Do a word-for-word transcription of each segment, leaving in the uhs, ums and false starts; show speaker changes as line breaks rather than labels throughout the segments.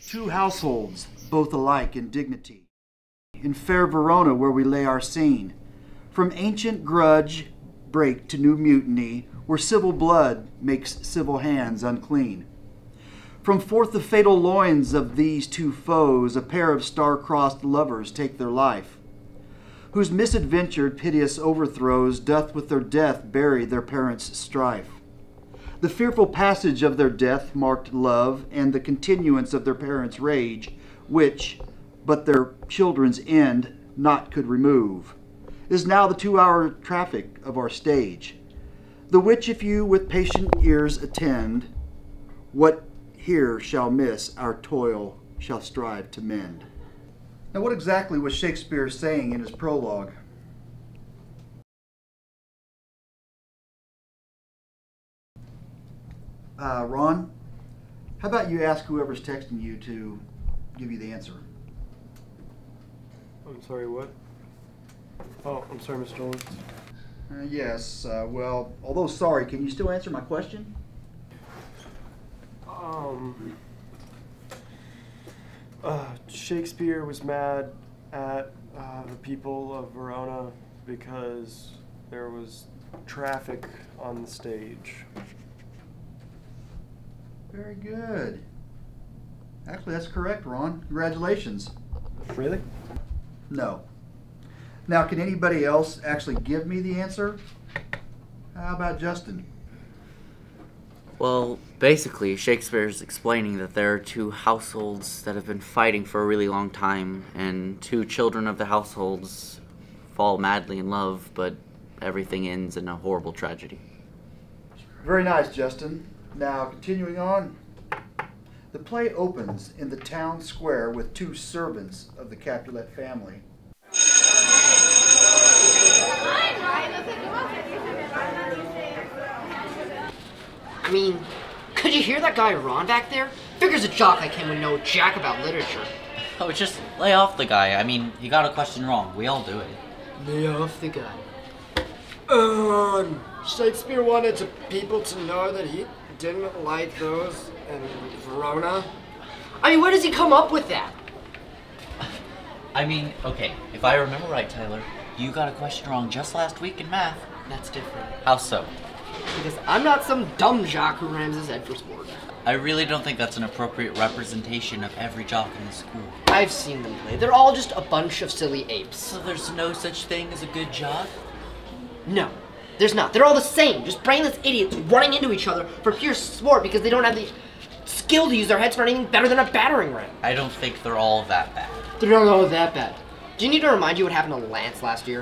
Two households, both alike in dignity, in fair Verona where we lay our scene, from ancient grudge break to new mutiny, where civil blood makes civil hands unclean. From forth the fatal loins of these two foes, a pair of star-crossed lovers take their life, whose misadventured piteous overthrows doth with their death bury their parents' strife. The fearful passage of their death marked love, and the continuance of their parents' rage, which, but their children's end, naught could remove, is now the two-hour traffic of our stage, the which if you with patient ears attend, what here shall miss, our toil shall strive to mend. Now what exactly was Shakespeare saying in his prologue? Uh, Ron, how about you ask whoever's texting you to give you the answer?
I'm sorry, what? Oh, I'm sorry, Mister Owens.
Uh, yes, uh, well, although sorry, can you still answer my question?
Um, uh, Shakespeare was mad at uh, the people of Verona because there was traffic on the stage.
Very good. Actually, that's correct, Ron. Congratulations.
Really?
No. Now, can anybody else actually give me the answer? How about Justin?
Well, basically, Shakespeare's explaining that there are two households that have been fighting for a really long time, and two children of the households fall madly in love, but everything ends in a horrible tragedy.
Very nice, Justin. Now, continuing on, the play opens in the town square with two servants of the Capulet family.
I mean, could you hear that guy Ron back there? Figures a jock like him would know jack about literature.
Oh, just lay off the guy. I mean, he got a question wrong. We all do it.
Lay off the guy.
Um, Shakespeare wanted to, people to know that he didn't like those in Verona.
I mean, where does he come up with that?
I mean, okay, if I remember right, Tyler, you got a question wrong just last week in math.
That's different.
How so?
Because I'm not some dumb jock who rams his head for sport.
I really don't think that's an appropriate representation of every jock in the school.
I've seen them play. They're all just a bunch of silly apes.
So there's no such thing as a good jock?
No, there's not. They're all the same. Just brainless idiots running into each other for pure sport because they don't have the skill to use their heads for anything better than a battering ram.
I don't think they're all that bad.
They're not all that bad. Do you need to remind you what happened to Lance last year?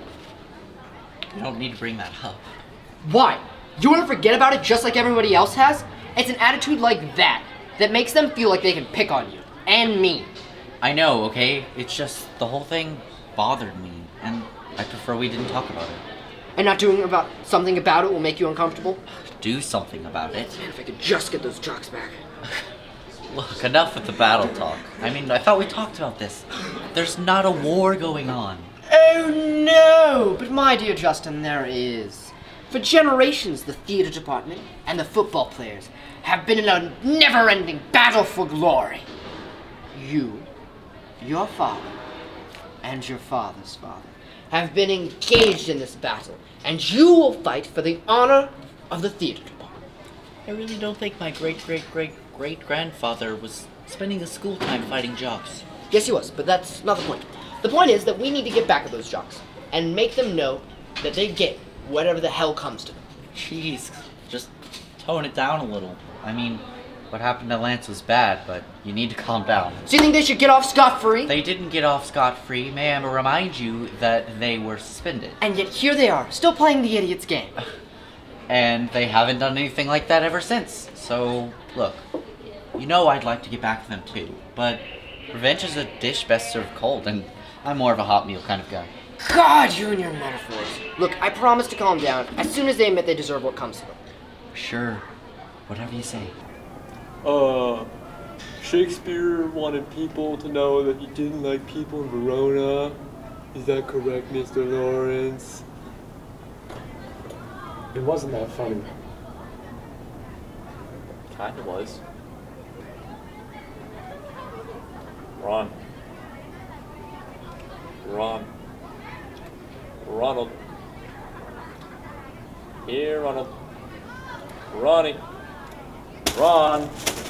You don't need to bring that up.
Why? You want to forget about it just like everybody else has? It's an attitude like that that makes them feel like they can pick on you. And me.
I know, okay? It's just the whole thing bothered me, and I prefer we didn't talk about it.
And not doing about something about it will make you uncomfortable?
Do something about it.
Man, if I could just get those jocks back.
Look, enough with the battle talk. I mean, I thought we talked about this. There's not a war going on.
Oh no! But my dear Justin, there is. For generations, the theater department and the football players have been in a never-ending battle for glory. You, your father, and your father's father have been engaged in this battle, and you will fight for the honor of the theater department.
I really don't think my great-great-great-great-grandfather was spending his school time fighting jocks.
Yes, he was, but that's not the point. The point is that we need to get back at those jocks and make them know that they get whatever the hell comes to them.
Jeez, just tone it down a little. I mean, what happened to Lance was bad, but you need to calm down.
So you think they should get off scot-free?
They didn't get off scot-free. May I remind you that they were suspended.
And yet here they are, still playing the idiot's game.
And they haven't done anything like that ever since. So, look, you know I'd like to get back to them too, but revenge is a dish best served cold, and I'm more of a hot meal kind of guy.
God, you and your metaphors. Look, I promise to calm down as soon as they admit they deserve what comes to them.
Sure. Whatever you say.
Uh, Shakespeare wanted people to know that he didn't like people in Verona. Is that correct, Mister Lawrence? It wasn't that funny.
Kinda was.
Ron. Ron. Ronald. Here, Ronald. Ronnie. Ron.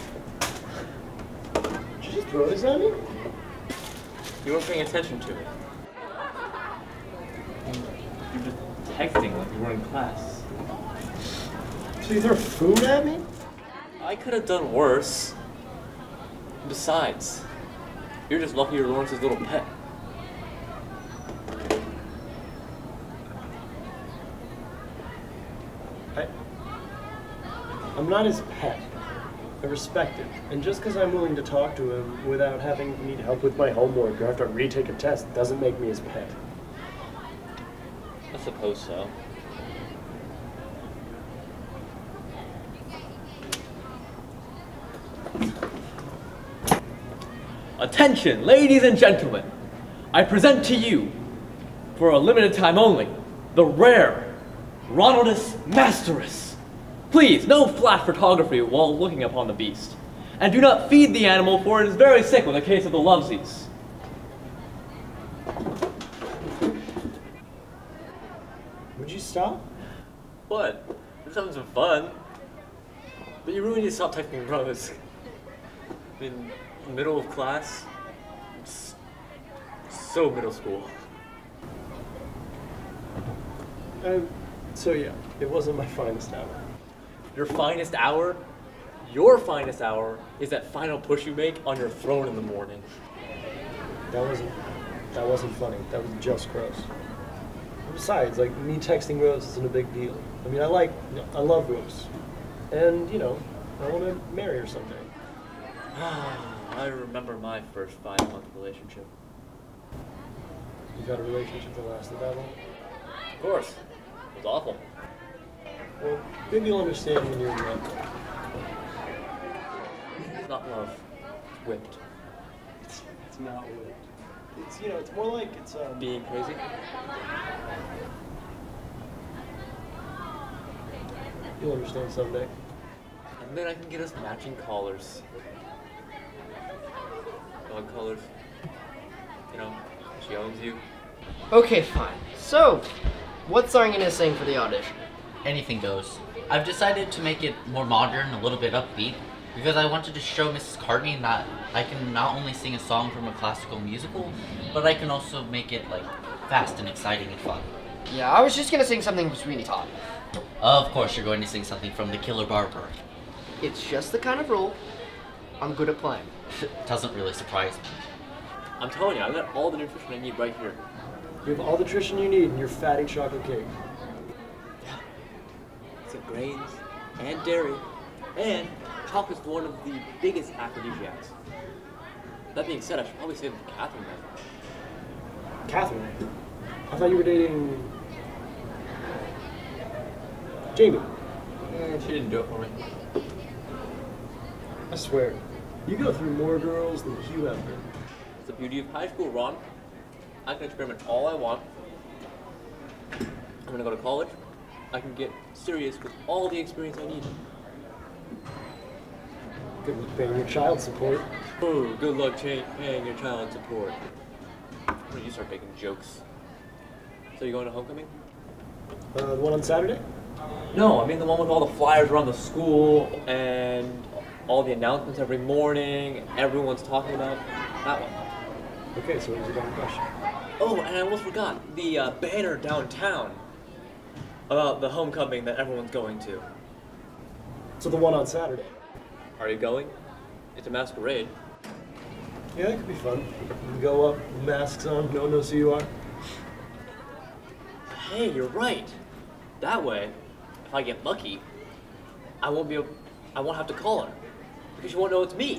Did you just throw this at me?
You weren't paying attention to me. You were just texting like you were in class.
So you throw food at me?
I could have done worse. Besides, you're just lucky you're Lawrence's little pet.
I, I'm not his pet. I respect him. And just because I'm willing to talk to him without having to need help with my homework or have to retake a test doesn't make me his pet.
I suppose so. Attention, ladies and gentlemen! I present to you, for a limited time only, the rare Ronaldus Masterus. Please, no flash photography while looking upon the beast. And do not feed the animal, for it is very sick with a case of the lovesies.
Would you stop?
What? We're just having some fun. But you really need to stop texting brothers. I mean, middle of class? It's so middle school.
Um, so yeah, it wasn't my finest hour.
Your finest hour? Your finest hour is that final push you make on your throne in the morning.
That wasn't, that wasn't funny. That was just gross. Besides, like, me texting Rose isn't a big deal. I mean, I like, I love Rose. And, you know, I want to marry her someday.
I remember my first five-month relationship.
You've had a relationship that lasted that long?
Of course. It was awful.
Well, maybe you'll understand when you're in love.
It's not love. It's whipped.
It's, it's not whipped. It's, you know, it's more like it's, um...
Being crazy?
You'll understand someday.
And then I can get us matching collars. Dog collars. You know, she owns you.
Okay, fine. So, what song are you gonna sing for the audition?
Anything goes. I've decided to make it more modern, a little bit upbeat, because I wanted to show Missus Cartney that I can not only sing a song from a classical musical, but I can also make it like fast and exciting and fun.
Yeah, I was just gonna sing something from Sweeney Todd.
Of course, you're going to sing something from The Killer Barber.
It's just the kind of role I'm good at playing.
Doesn't really surprise me.
I'm telling you, I've got all the nutrition I need right here.
You have all the nutrition you need in your fatty chocolate cake.
Yeah. It's got grains and dairy, and chocolate's one of the biggest aphrodisiacs. That being said, I should probably save it for Catherine then.
Catherine? I thought you were dating... Jamie.
Eh, she didn't do it for me.
I swear, you go through more girls than Hugh ever.
It's the beauty of high school, Ron. I can experiment all I want. I'm gonna go to college. I can get serious with all the experience I need.
Good luck paying your child support.
Oh, good luck cha- paying your child support. When you start making jokes. So you going to homecoming?
Uh, the one on Saturday?
No, I mean the one with all the flyers around the school and all the announcements every morning. Everyone's talking about that one.
Okay, so it was a dumb question.
Oh, and I almost forgot the uh, banner downtown about the homecoming that everyone's going to.
So the one on Saturday?
Are you going? It's a masquerade.
Yeah, that could be fun. You can go up, masks on, no one knows who you are.
Hey, you're right. That way, if I get lucky, I won't be able, I won't have to call her because she won't know it's me.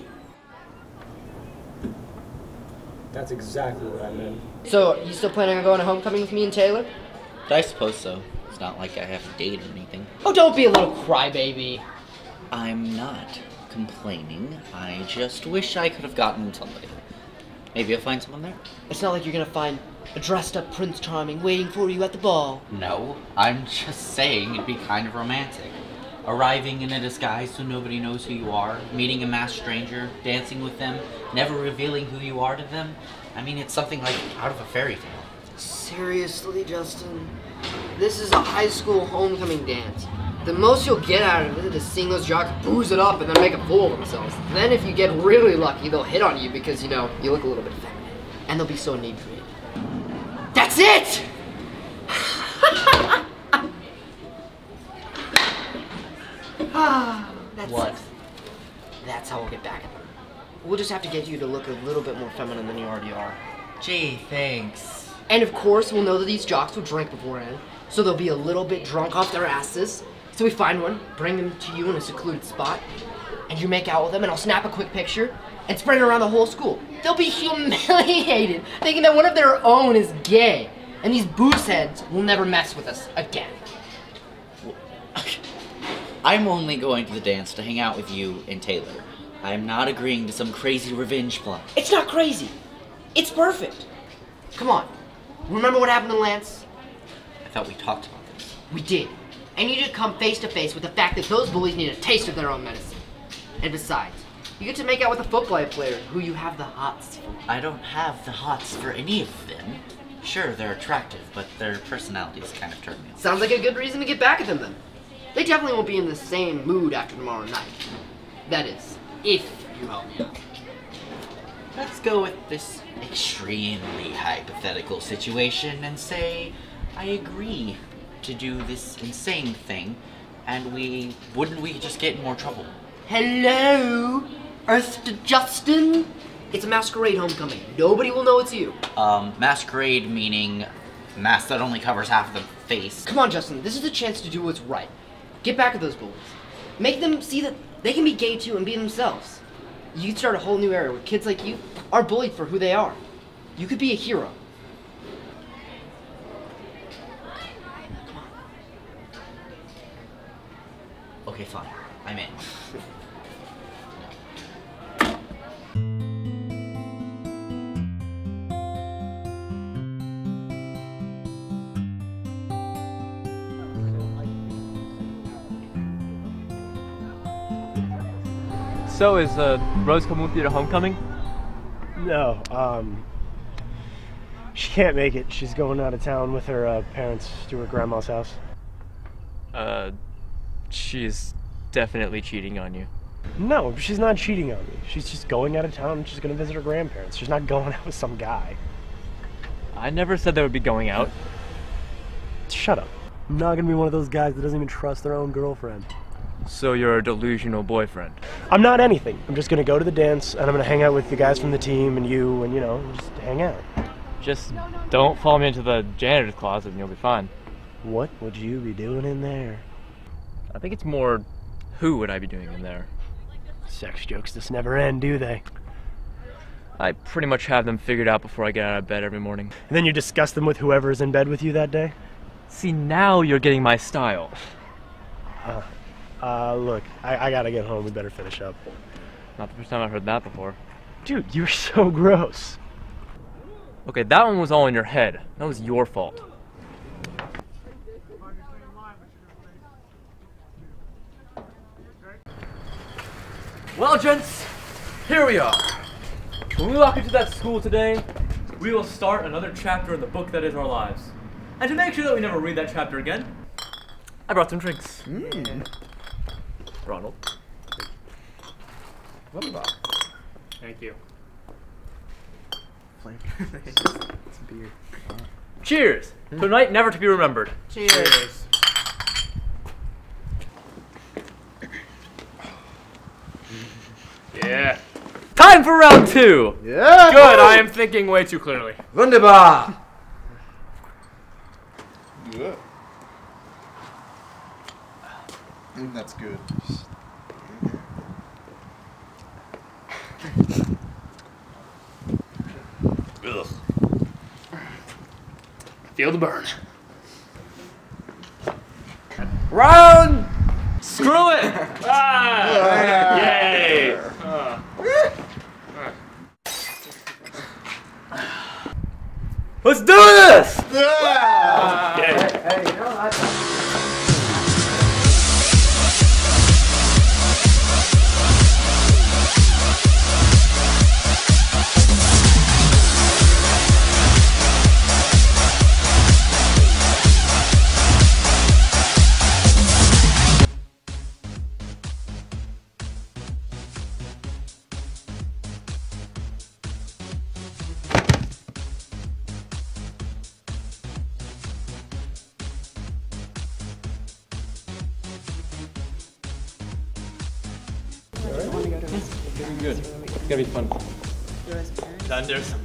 That's exactly what I meant.
So, you still planning on going to homecoming with me and Taylor?
I suppose so. It's not like I have a date or anything.
Oh, don't be a little crybaby.
I'm not complaining. I just wish I could have gotten somebody. Maybe I'll find someone there.
It's not like you're gonna find a dressed-up Prince Charming waiting for you at the ball.
No, I'm just saying it'd be kind of romantic. Arriving in a disguise so nobody knows who you are, meeting a masked stranger, dancing with them, never revealing who you are to them. I mean, it's something like out of a fairy tale.
Seriously, Justin? This is a high school homecoming dance. The most you'll get out of it is seeing those jocks booze it up and then make a fool of themselves. Then if you get really lucky, they'll hit on you because, you know, you look a little bit feminine. And they'll be so inebriated. That's it! That's
What?
it. That's how we'll get back at them. We'll just have to get you to look a little bit more feminine than you already are.
Gee, thanks.
And of course, we'll know that these jocks will drink beforehand, so they'll be a little bit drunk off their asses. So we find one, bring them to you in a secluded spot, and you make out with them, and I'll snap a quick picture and spread it around the whole school. They'll be humiliated, thinking that one of their own is gay, and these booze heads will never mess with us again.
I'm only going to the dance to hang out with you and Taylor. I'm not agreeing to some crazy revenge plot.
It's not crazy. It's perfect. Come on. Remember what happened to Lance?
I thought we talked about this.
We did. And you need to come face to face with the fact that those bullies need a taste of their own medicine. And besides, you get to make out with a football player who you have the hots for.
I don't have the hots for any of them. Sure, they're attractive, but their personalities kind of turn me off.
Sounds like a good reason to get back at them then. They definitely won't be in the same mood after tomorrow night. That is, if you help me out.
Let's go with this extremely hypothetical situation and say I agree to do this insane thing, and we wouldn't we just get in more trouble?
Hello, Earth Justin. It's a masquerade homecoming. Nobody will know it's you.
Um, masquerade meaning mask that only covers half of the face.
Come on, Justin. This is a chance to do what's right. Get back at those bullies. Make them see that they can be gay too and be themselves. You could start a whole new era where kids like you are bullied for who they are. You could be a hero. Come on.
Okay, fine. I'm in.
So is uh, Rose coming with you to homecoming?
No, um, she can't make it. She's going out of town with her uh, parents to her grandma's house.
Uh, she's definitely cheating on you.
No, she's not cheating on me. She's just going out of town and she's going to visit her grandparents. She's not going out with some guy.
I never said they would be going out.
Shut up. I'm not going to be one of those guys that doesn't even trust their own girlfriend.
So you're a delusional boyfriend.
I'm not anything. I'm just going to go to the dance and I'm going to hang out with the guys from the team and you and, you know, just hang out.
Just don't follow me into the janitor's closet and you'll be fine.
What would you be doing in there?
I think it's more, who would I be doing in there?
Sex jokes just never end, do they?
I pretty much have them figured out before I get out of bed every morning.
And then you discuss them with whoever's in bed with you that day?
See, now you're getting my style.
Uh, uh, look, I, I gotta get home. We better finish up.
Not the first time I've heard that before.
Dude, you're so gross.
Okay, that one was all in your head. That was your fault. Well, gents, here we are. When we walk into that school today, we will start another chapter in the book that is our lives. And to make sure that we never read that chapter again, I brought some drinks.
Mm.
Ronald.
What
Thank you.
It's beer.
Cheers! To a night never to be remembered.
Cheers.
Yeah. Time for round two!
Yeah.
Good, I am thinking way too clearly.
Wunderbar.
Yeah. Mm, that's good.
Ugh. Feel the burn. Round! Screw it! Ah! Yay! Uh. Let's do this!
Yeah!
Yay.
Hey, you know, I
It's gonna be good. It's gonna be fun. Thunder some.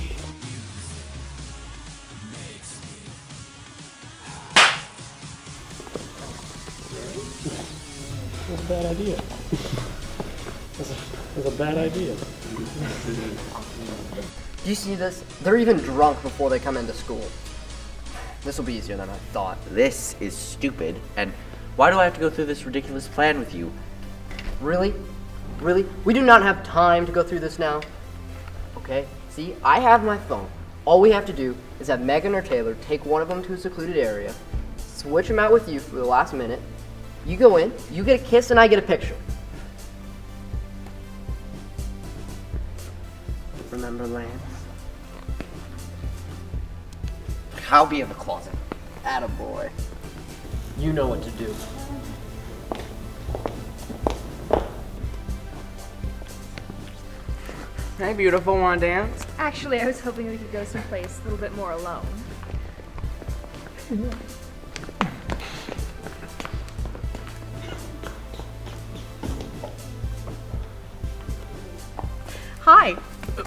That's a bad idea. That's a, that's a bad idea.
Do you see this? They're even drunk before they come into school. This will be easier than I thought.
This is stupid, and why do I have to go through this ridiculous plan with you?
Really? Really? We do not have time to go through this now. Okay? See, I have my phone. All we have to do is have Megan or Taylor take one of them to a secluded area, switch them out with you for the last minute. You go in, you get a kiss, and I get a picture. Remember, Lance? I'll be in the closet. Attaboy. You know what to do. Hey, beautiful, wanna dance?
Actually, I was hoping we could go someplace a little bit more alone. Hi.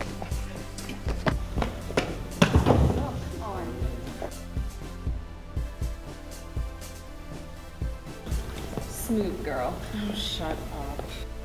Smooth girl. Oh, shut up.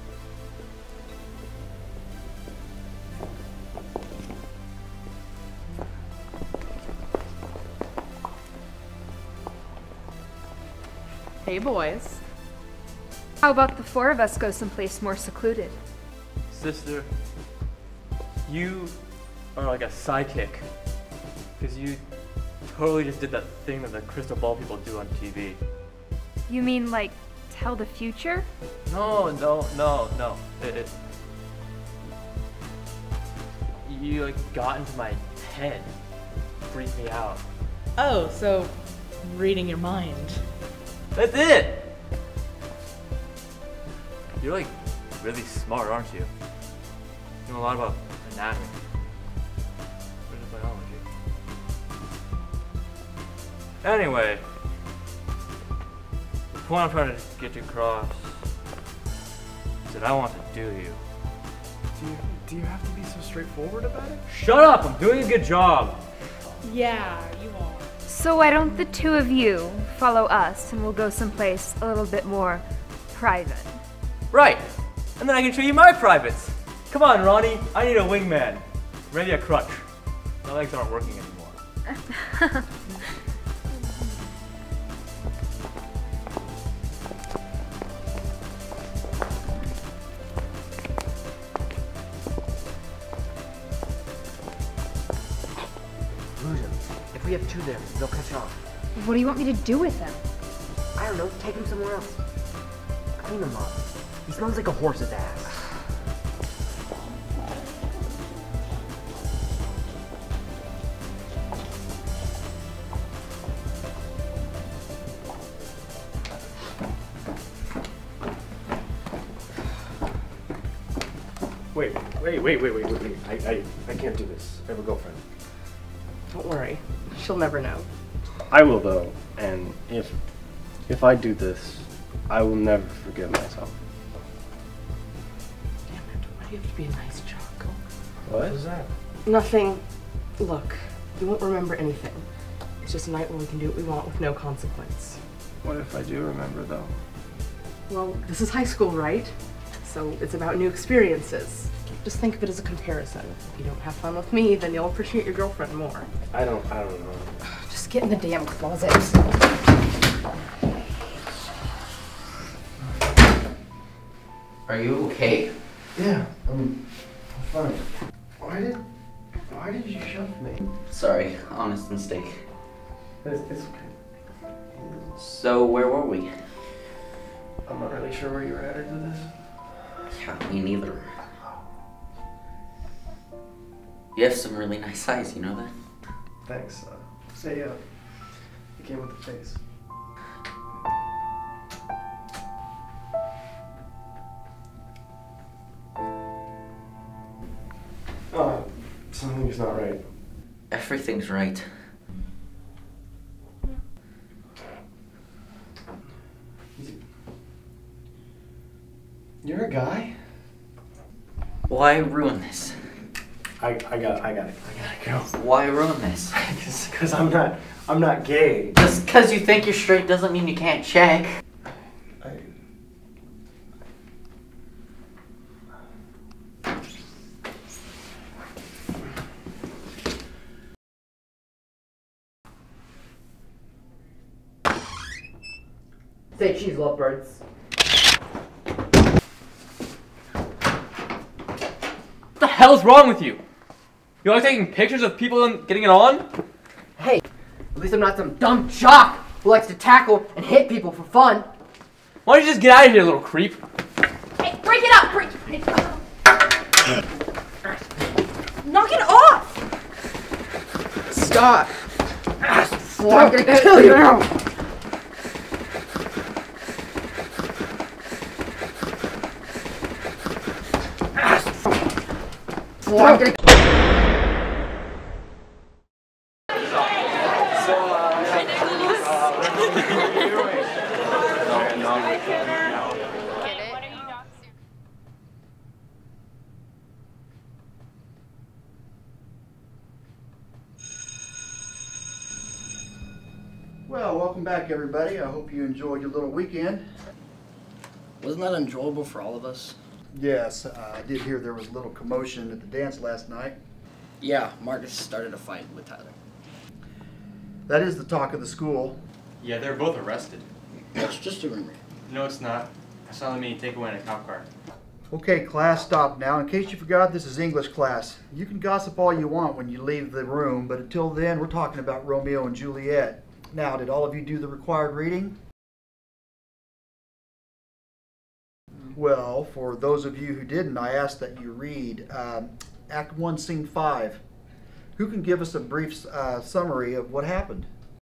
Hey, boys. How about the four of us go someplace more secluded?
Sister, you are like a sidekick. Because you totally just did that thing that the crystal ball people do on T V.
You mean like tell the future?
No, no, no, no. It, it, you like got into my head. Freaked me out.
Oh, so reading your mind.
That's it! You're like really smart, aren't you? You know a lot about anatomy. Or biology. Anyway, the point I'm trying to get across is that I want to do you.
Do you, do you have to be so straightforward about it?
Shut up! I'm doing a good job!
Yeah, you are.
So why don't the two of you follow us and we'll go someplace a little bit more private?
Right! And then I can show you my privates! Come on, Ronnie, I need a wingman. Maybe a crutch. My legs aren't working anymore.
If we have two there, they'll catch on.
What do you want me to do with them?
I don't know, take him somewhere else. Clean him up. He smells like a horse's ass.
Wait, wait, wait, wait, wait, wait, wait. I, I, I can't do this. I have a girlfriend.
Don't worry. She'll never know.
I will though, and if if I do this, I will never forgive myself.
Damn it, why do you have to be a nice jock?
What was that?
Nothing. Look, you won't remember anything. It's just a night where we can do what we want with no consequence.
What if I do remember though?
Well, this is high school, right? So it's about new experiences. Just think of it as a comparison. If you don't have fun with me, then you'll appreciate your girlfriend more.
I don't, I don't know.
Just get in the damn closet.
Are you okay?
Yeah, I'm, I'm fine. Why did, why did you shove me?
Sorry, honest mistake.
It's, it's okay.
So, where were we?
I'm not really sure where you were headed to this.
Yeah, me neither. You have some really nice eyes, you know that?
Thanks. Uh, say, uh, you came with the face. Oh, something's not right.
Everything's right.
You're a guy?
Why ruin this?
I, I got I got it. I gotta go.
Why ruin this?
Because I'm not I'm not gay.
Just because you think you're straight doesn't mean you can't check.
I,
Say cheese, lovebirds.
What the hell's wrong with you? You like taking pictures of people and getting it on?
Hey, at least I'm not some dumb jock who likes to tackle and hit people for fun.
Why don't you just get out of here, little creep?
Hey, break it up! Break it up! Knock it off!
Stop! Stop! I'm gonna kill you now! I'm gonna
Well, welcome back, everybody. I hope you enjoyed your little weekend.
Wasn't that enjoyable for all of us?
Yes, uh, I did hear there was a little commotion at the dance last night.
Yeah, Marcus started a fight with Tyler.
That is the talk of the school.
Yeah, they're both arrested.
That's just a rumor.
No, it's not. I saw them being taken away in a cop car.
Okay, class, stop now. In case you forgot, this is English class. You can gossip all you want when you leave the room, but until then, we're talking about Romeo and Juliet. Now, did all of you do the required reading? Well, for those of you who didn't, I asked that you read um, Act one, Scene five. Who can give us a brief uh, summary of what happened?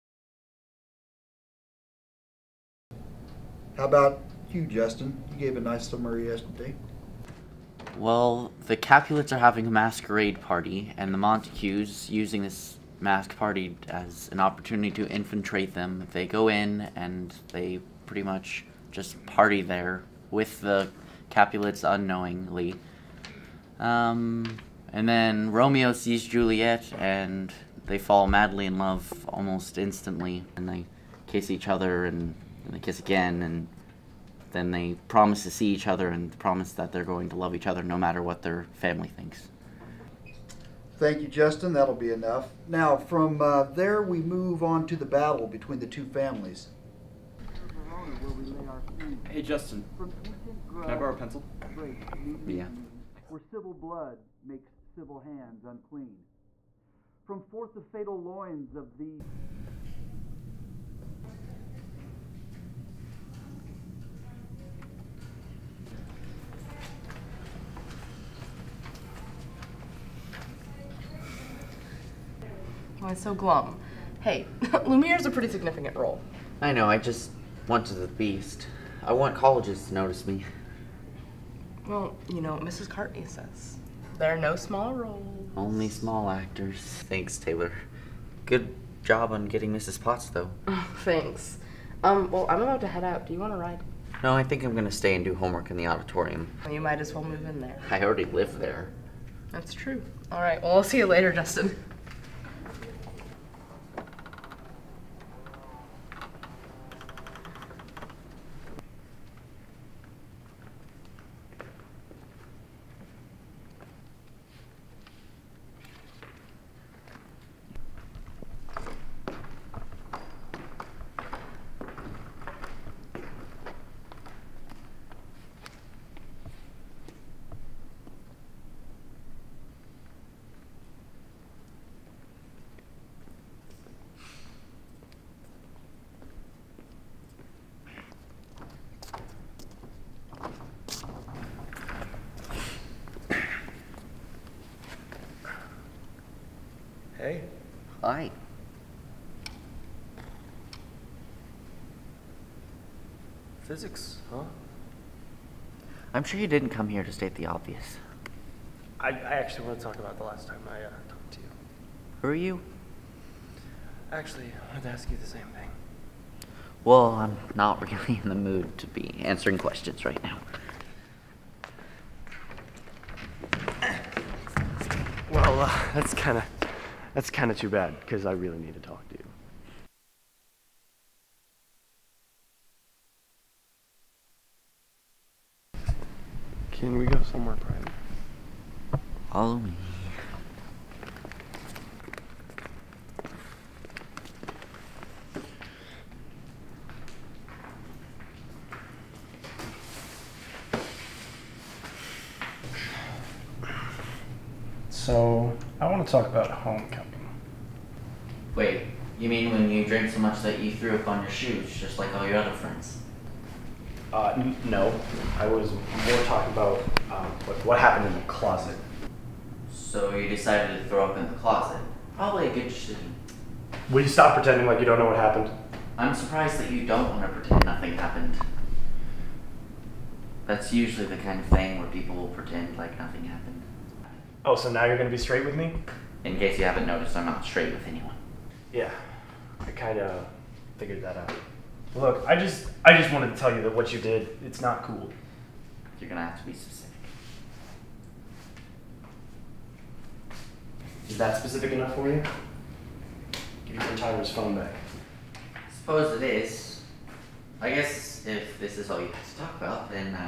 How about you, Justin? You gave a nice summary yesterday.
Well, the Capulets are having a masquerade party, and the Montagues using this mask party as an opportunity to infiltrate them. They go in and they pretty much just party there with the Capulets unknowingly. Um, and then Romeo sees Juliet and they fall madly in love almost instantly. And they kiss each other and, and they kiss again, and then they promise to see each other and promise that they're going to love each other no matter what their family thinks.
Thank you, Justin. That'll be enough. Now, from uh, there, we move on to the battle between the two families.
Hey, Justin. Can I borrow a pencil?
Yeah.
Where civil blood makes civil hands unclean. From forth the fatal loins of these.
Why so glum? Hey, Lumiere's a pretty significant role.
I know, I just wanted the beast. I want colleges to notice me.
Well, you know what Missus Cartney says. There are no small roles.
Only small actors. Thanks, Taylor. Good job on getting Missus Potts, though.
Thanks. Um, well, I'm about to head out. Do you want to ride?
No, I think I'm going to stay and do homework in the auditorium.
Well, you might as well move in there.
I already live there.
That's true. All right, well, I'll see you later, Justin.
Hey.
Hi.
Physics, huh?
I'm sure you didn't come here to state the obvious.
I, I actually want to talk about the last time I uh, talked to you.
Who are you?
Actually, I wanted to ask you the same thing.
Well, I'm not really in the mood to be answering questions right now.
Well, uh, that's kind of that's kind of too bad, because I really need to talk to you. Can we go somewhere private?
Follow me.
So, I want to talk about homecoming.
Wait, you mean when you drank so much that you threw up on your shoes, just like all your other friends?
Uh, n no. I was more talking about um, what, what happened in the closet.
So you decided to throw up in the closet. Probably a good decision.
Will you stop pretending like you don't know what happened?
I'm surprised that you don't want to pretend nothing happened. That's usually the kind of thing where people will pretend like nothing happened.
Oh, so now you're going to be straight with me?
In case you haven't noticed, I'm not straight with anyone.
Yeah, I kind of figured that out. Look, I just I just wanted to tell you that what you did, it's not cool.
You're gonna have to be specific.
Is that specific enough for you? Give your Tyler's phone back.
Suppose it is. I guess if this is all you have to talk about, then I'm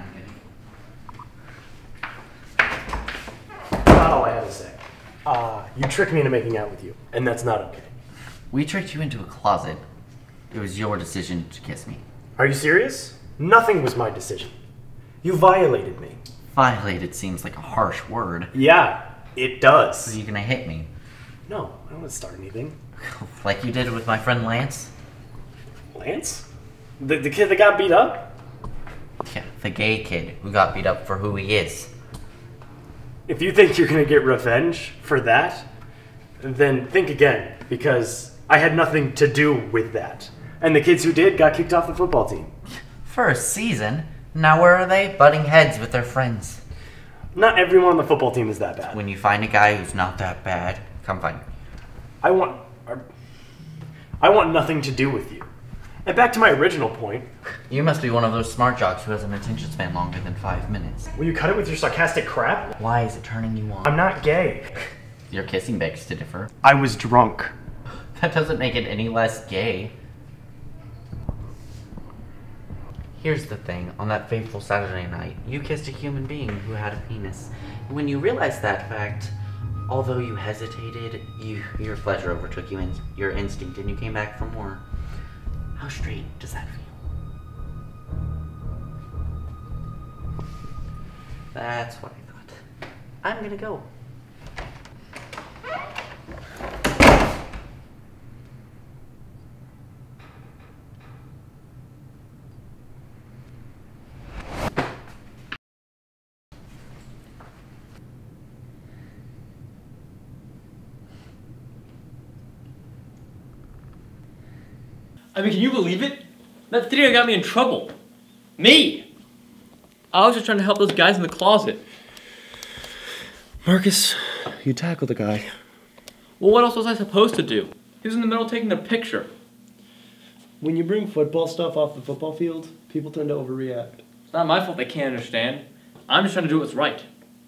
gonna...
Not all I had to say. Uh, you tricked me into making out with you, and that's not okay.
We tricked you into a closet. It was your decision to kiss me.
Are you serious? Nothing was my decision. You violated me.
Violated seems like a harsh word.
Yeah, it does.
So you gonna hit me?
No, I don't want to start anything.
Like you did with my friend Lance?
Lance? The, the kid that got beat up?
Yeah, the gay kid who got beat up for who he is.
If you think you're gonna get revenge for that, then think again, because I had nothing to do with that. And the kids who did got kicked off the football team.
For a season? Now where are they? Butting heads with their friends.
Not everyone on the football team is that bad.
When you find a guy who's not that bad, come find me.
I want... I want nothing to do with you. And back to my original point.
You must be one of those smart jocks who has an attention span longer than five minutes.
Will you cut it with your sarcastic crap?
Why is it turning you on?
I'm not gay.
Your kissing begs to differ.
I was drunk.
That doesn't make it any less gay. Here's the thing, on that fateful Saturday night, you kissed a human being who had a penis. When you realized that fact, although you hesitated, you, your pleasure overtook you and your instinct and you came back for more. How straight does that feel? That's what I thought. I'm gonna go.
I mean, can you believe it? That theater got me in trouble. Me! I was just trying to help those guys in the closet.
Marcus, you tackled the guy.
Well, what else was I supposed to do? He was in the middle taking a picture.
When you bring football stuff off the football field, people tend to overreact.
It's not my fault they can't understand. I'm just trying to do what's right.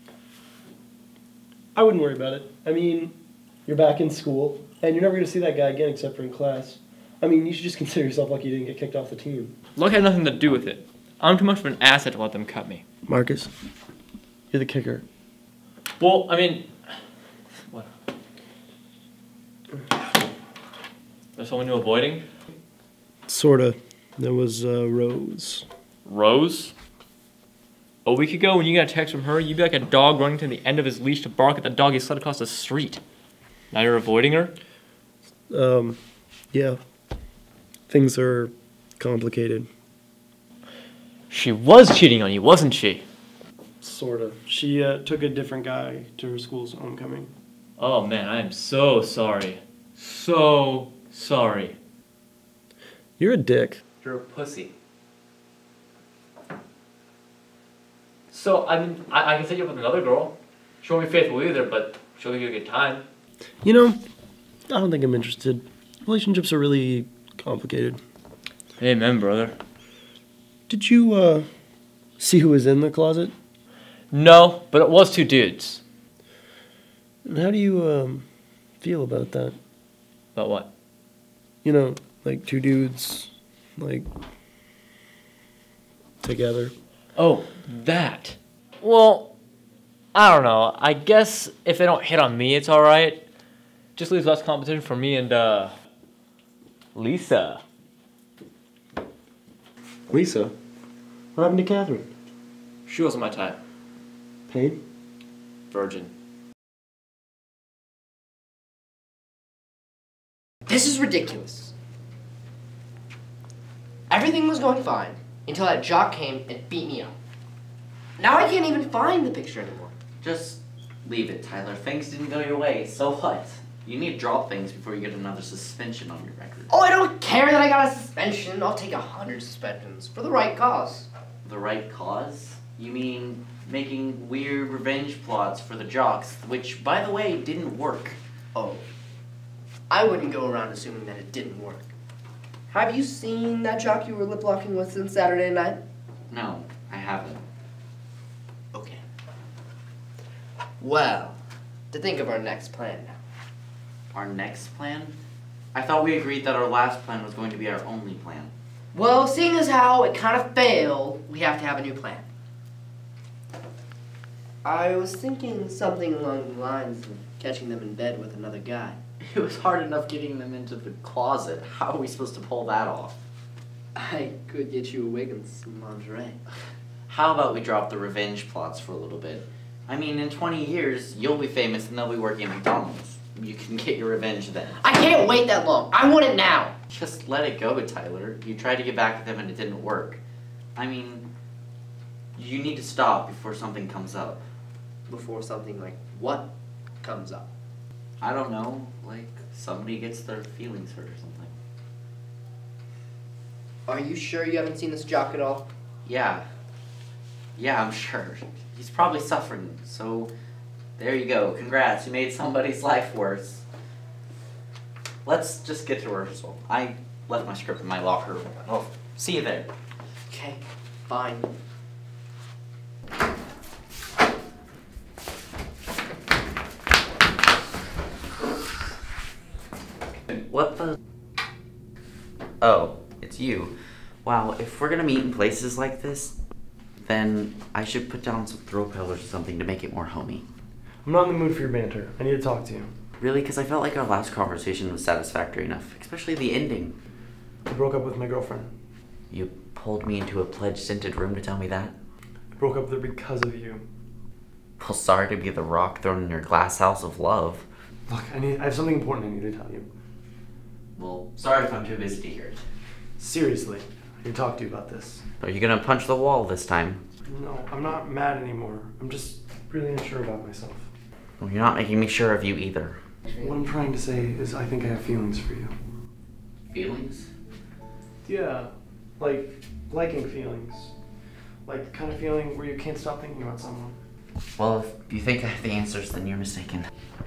I wouldn't worry about it. I mean, you're back in school, and you're never going to see that guy again except for in class. I mean, you should just consider yourself lucky you didn't get kicked off the team.
Luck had nothing to do with it. I'm too much of an asset to let them cut me.
Marcus, you're the kicker.
Well, I mean... What? There's someone you're avoiding?
Sorta. There was uh, Rose.
Rose? A week ago, when you got a text from her, you'd be like a dog running to the end of his leash to bark at the dog he slid across the street. Now you're avoiding her?
Um, yeah. Things are complicated.
She was cheating on you, wasn't she?
Sort of. She uh, took a different guy to her school's homecoming.
Oh man, I am so sorry. So sorry.
You're a dick.
You're a pussy. So, I mean, I, I can set you up with another girl. She won't be faithful either, but she'll give you a good time.
You know, I don't think I'm interested. Relationships are really complicated.
Amen, brother.
Did you, uh, see who was in the closet?
No, but it was two dudes.
And how do you um, feel about that?
About what?
You know, like two dudes, like, together.
Oh, that. Well, I don't know. I guess if they don't hit on me, it's alright. Just leaves less competition for me and, uh, Lisa.
Lisa? What happened to Catherine?
She wasn't my type.
Pain?
Virgin.
This is ridiculous. Everything was going fine until that jock came and beat me up. Now I can't even find the picture anymore.
Just leave it, Tyler. Things didn't go your way. So what? You need to drop things before you get another suspension on your record.
Oh, I don't care that I got a suspension. I'll take a hundred suspensions for the right cause.
The right cause? You mean making weird revenge plots for the jocks, which, by the way, didn't work.
Oh, I wouldn't go around assuming that it didn't work. Have you seen that jock you were lip-locking with since Saturday night?
No, I haven't.
Okay. Well, to think of our next plan now.
Our next plan? I thought we agreed that our last plan was going to be our only plan.
Well, seeing as how it kind of failed, we have to have a new plan. I was thinking something along the lines of catching them in bed with another guy.
It was hard enough getting them into the closet. How are we supposed to pull that off?
I could get you a wig and some lingerie.
How about we drop the revenge plots for a little bit? I mean, in twenty years, you'll be famous and they'll be working at McDonald's. You can get your revenge then.
I can't wait that long. I want it now.
Just let it go, Tyler. You tried to get back at them and it didn't work. I mean, you need to stop before something comes up.
Before something like what comes up?
I don't know, like somebody gets their feelings hurt or something.
Are you sure you haven't seen this jock at all?
Yeah. Yeah, I'm sure. He's probably suffering, so there you go. Congrats, you made somebody's life worse. Let's just get to rehearsal. I left my script in my locker. I'll see you there.
Okay, fine.
What the? Oh, it's you. Wow, if we're gonna meet in places like this, then I should put down some throw pillows or something to make it more homey.
I'm not in the mood for your banter. I need to talk to you.
Really? Because I felt like our last conversation was satisfactory enough, especially the ending.
I broke up with my girlfriend.
You pulled me into a pledge-scented room to tell me that?
I broke up with her because of you.
Well, sorry to be the rock thrown in your glass house of love.
Look, I need. I have something important I need to tell you.
Well, sorry if I'm too busy to hear it.
Seriously, I need to talk to you about this.
Are you gonna punch the wall this time?
No, I'm not mad anymore. I'm just really unsure about myself.
Well, you're not making me sure of you either.
What I'm trying to say is I think I have feelings for you.
Feelings?
Yeah, like liking feelings. Like the kind of feeling where you can't stop thinking about someone.
Well, if you think I have the answers, then you're mistaken.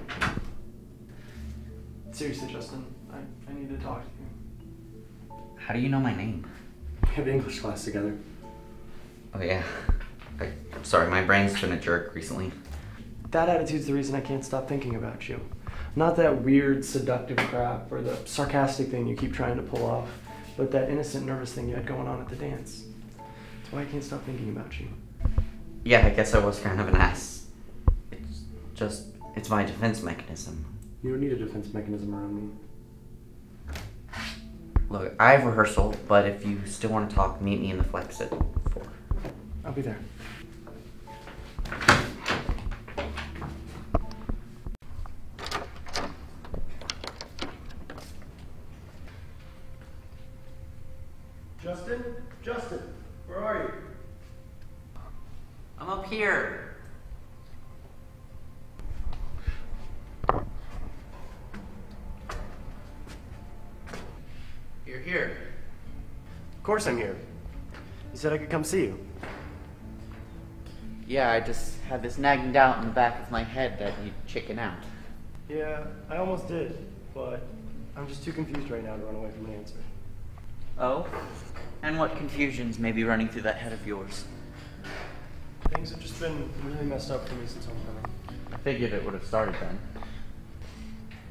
Seriously, Justin, I, I need to talk to you.
How do you know my name?
We have English class together.
Oh yeah. I, sorry, my brain's been a jerk recently.
That attitude's the reason I can't stop thinking about you. Not that weird, seductive crap or the sarcastic thing you keep trying to pull off, but that innocent, nervous thing you had going on at the dance. That's why I can't stop thinking about you.
Yeah, I guess I was kind of an ass. It's just, it's my defense mechanism.
You don't need a defense mechanism around me.
Look, I have rehearsal, but if you still want to talk, meet me in the flex at four.
I'll be there. Justin? Justin, where are you?
I'm up here. You're here.
Of course I'm here. You said I could come see you.
Yeah, I just had this nagging doubt in the back of my head that you'd chicken out.
Yeah, I almost did, but I'm just too confused right now to run away from an answer.
Oh? And what confusions may be running through that head of yours?
Things have just been really messed up for me since homecoming.
I figured it would have started then.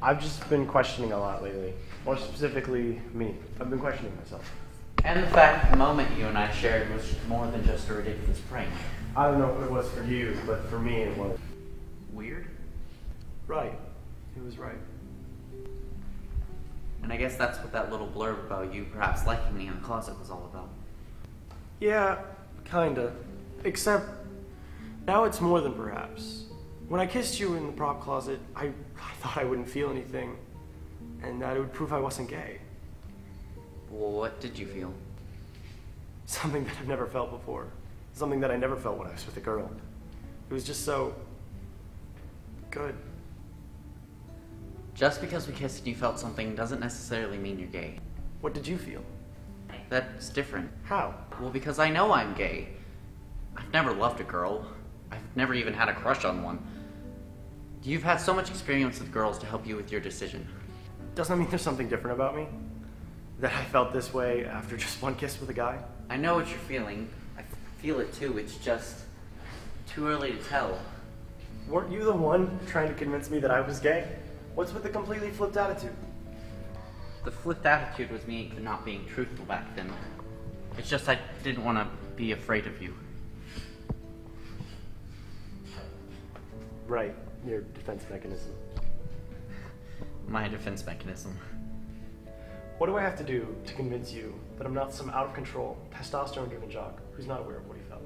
I've just been questioning a lot lately. More specifically, me. I've been questioning myself.
And the fact the moment you and I shared was more than just a ridiculous prank.
I don't know if it was for you, but for me it was.
Weird?
Right. It was right.
And I guess that's what that little blurb about you perhaps liking me in the closet was all about.
Yeah, kinda. Except, now it's more than perhaps. When I kissed you in the prop closet, I, I thought I wouldn't feel anything, and that it would prove I wasn't gay.
Well, what did you feel?
Something that I've never felt before. Something that I never felt when I was with a girl. It was just so... good.
Just because we kissed and you felt something doesn't necessarily mean you're gay.
What did you feel?
That's different.
How?
Well, because I know I'm gay. I've never loved a girl. I've never even had a crush on one. You've had so much experience with girls to help you with your decision.
Doesn't that mean there's something different about me? That I felt this way after just one kiss with a guy?
I know what you're feeling. I feel it too. It's just too early to tell.
Weren't you the one trying to convince me that I was gay? What's with the completely flipped attitude?
The flipped attitude was me not being truthful back then. It's just I didn't want to be afraid of you.
Right, your defense mechanism.
My defense mechanism.
What do I have to do to convince you that I'm not some out-of-control, testosterone-driven jock who's not aware of what he felt?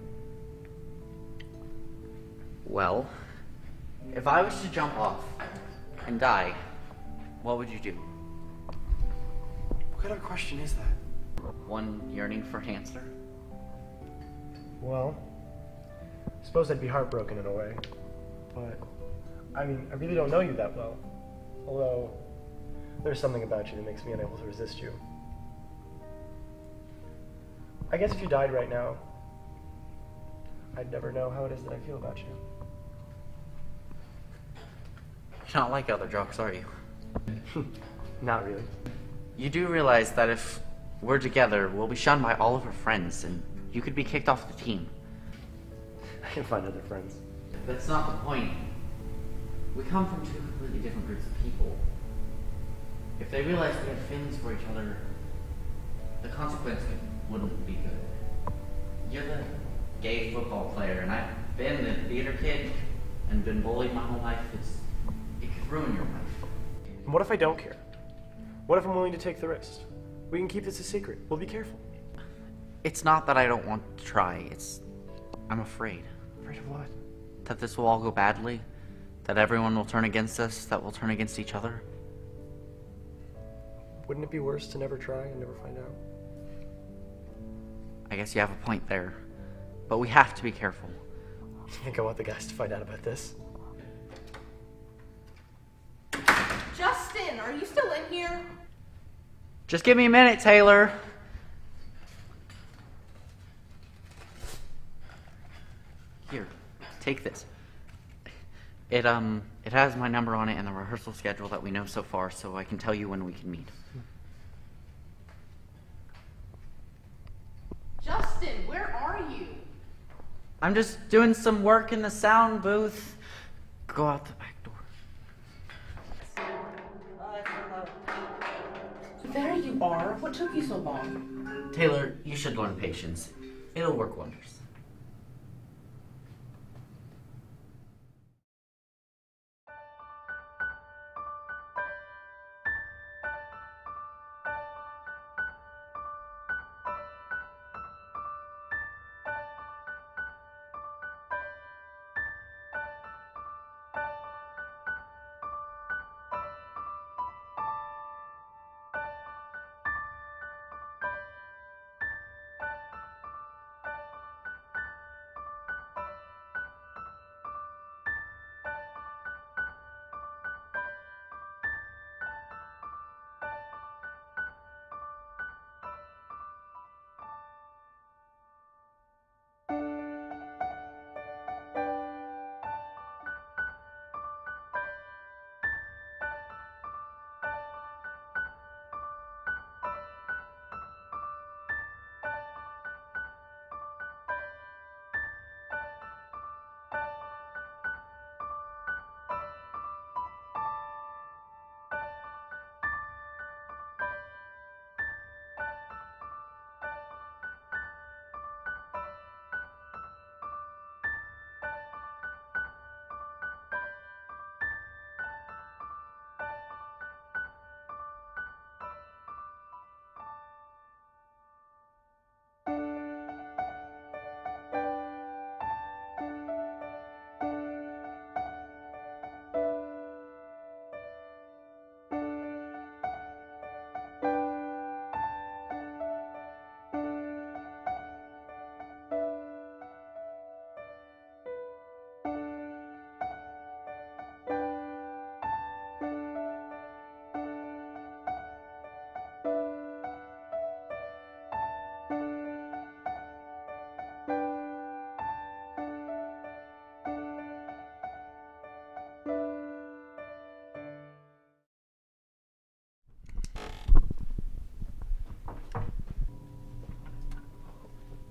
Well, if I was to jump off and die, what would you do?
What kind of question is that?
One yearning for an answer?
Well, I suppose I'd be heartbroken in a way. But, I mean, I really don't know you that well. Although, there's something about you that makes me unable to resist you. I guess if you died right now, I'd never know how it is that I feel about you.
You're not like other jocks, are you?
Not really.
You do realize that if we're together, we'll be shunned by all of our friends, and you could be kicked off the team.
I can find other friends.
That's not the point. We come from two completely different groups of people. If they realized we had feelings for each other, the consequence wouldn't be good. You're the gay football player, and I've been the theater kid and been bullied my whole life. It's, it could ruin your life.
And what if I don't care? What if I'm willing to take the risk? We can keep this a secret. We'll be careful.
It's not that I don't want to try. It's... I'm afraid.
Afraid of what?
That this will all go badly. That everyone will turn against us. That we'll turn against each other.
Wouldn't it be worse to never try and never find out?
I guess you have a point there. But we have to be careful.
You think I want the guys to find out about this?
Justin, are you still in here?
Just give me a minute, Taylor. Here, take this. It, um, it has my number on it and the rehearsal schedule that we know so far, so I can tell you when we can meet.
Justin, where are you?
I'm just doing some work in the sound booth. Go out the back door.
There you are. What took you so long?
Taylor, you should learn patience. It'll work wonders.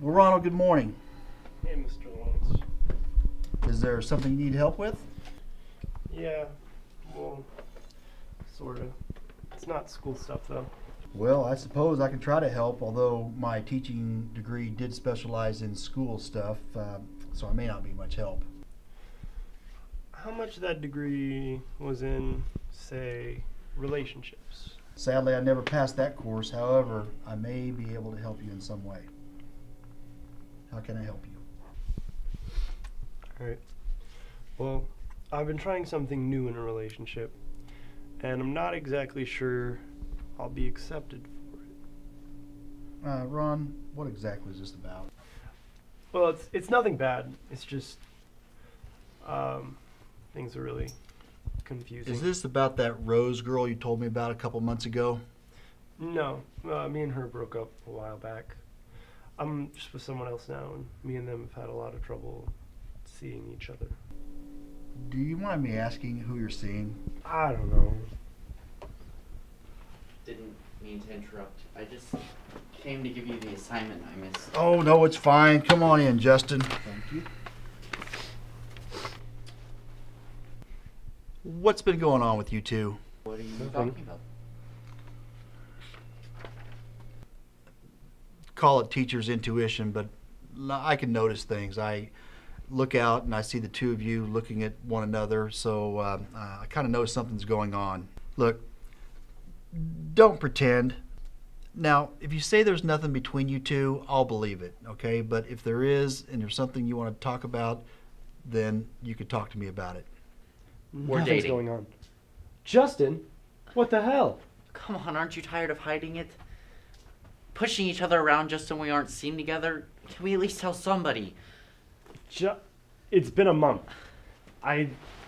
Well, Ronald, good morning.
Hey, Mister Lawrence.
Is there something you need help with?
Yeah, well, sorta. It's not school stuff, though.
Well, I suppose I can try to help, although my teaching degree did specialize in school stuff, uh, so I may not be much help.
How much of that degree was in, say, relationships?
Sadly, I never passed that course. However, I may be able to help you in some way. How can I help you?
Alright. Well, I've been trying something new in a relationship, and I'm not exactly sure I'll be accepted for it.
Uh, Ron, what exactly is this about?
Well, it's it's nothing bad. It's just um, things are really confusing.
Is this about that Rose girl you told me about a couple months ago?
No, uh, me and her broke up a while back. I'm just with someone else now, and me and them have had a lot of trouble seeing each other.
Do you mind me asking who you're seeing?
I don't know.
Didn't mean to interrupt. I just came to give you the assignment I missed.
Oh, no, it's fine. Come on in, Justin. Thank you. What's been going on with you two?
What are you talking about?
Call it teacher's intuition, but I can notice things. I look out and I see the two of you looking at one another, so uh, uh, I kind of know something's going on. Look, don't pretend. Now, if you say there's nothing between you two, I'll believe it, okay? But if there is, and there's something you want to talk about, then you could talk to me about it.
We're
Nothing's
dating.
going on. Justin, what the hell?
Come on, aren't you tired of hiding it? Pushing each other around just so we aren't seen together? Can we at least tell somebody?
Ju- it's been a month. I...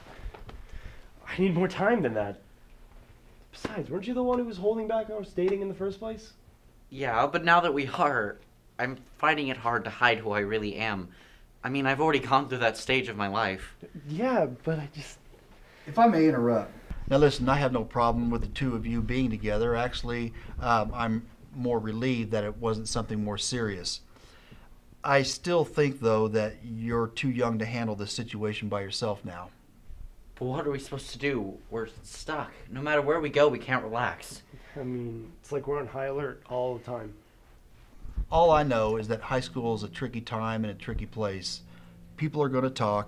I need more time than that. Besides, weren't you the one who was holding back our dating in the first place?
Yeah, but now that we are, I'm finding it hard to hide who I really am. I mean, I've already gone through that stage of my life.
Yeah, but I just...
If I may interrupt. Now listen, I have no problem with the two of you being together. Actually, um, I'm more relieved that it wasn't something more serious. I still think, though, that you're too young to handle this situation by yourself now.
But what are we supposed to do? We're stuck. No matter where we go, we can't relax.
I mean, it's like we're on high alert all the time.
All I know is that high school is a tricky time and a tricky place. People are going to talk.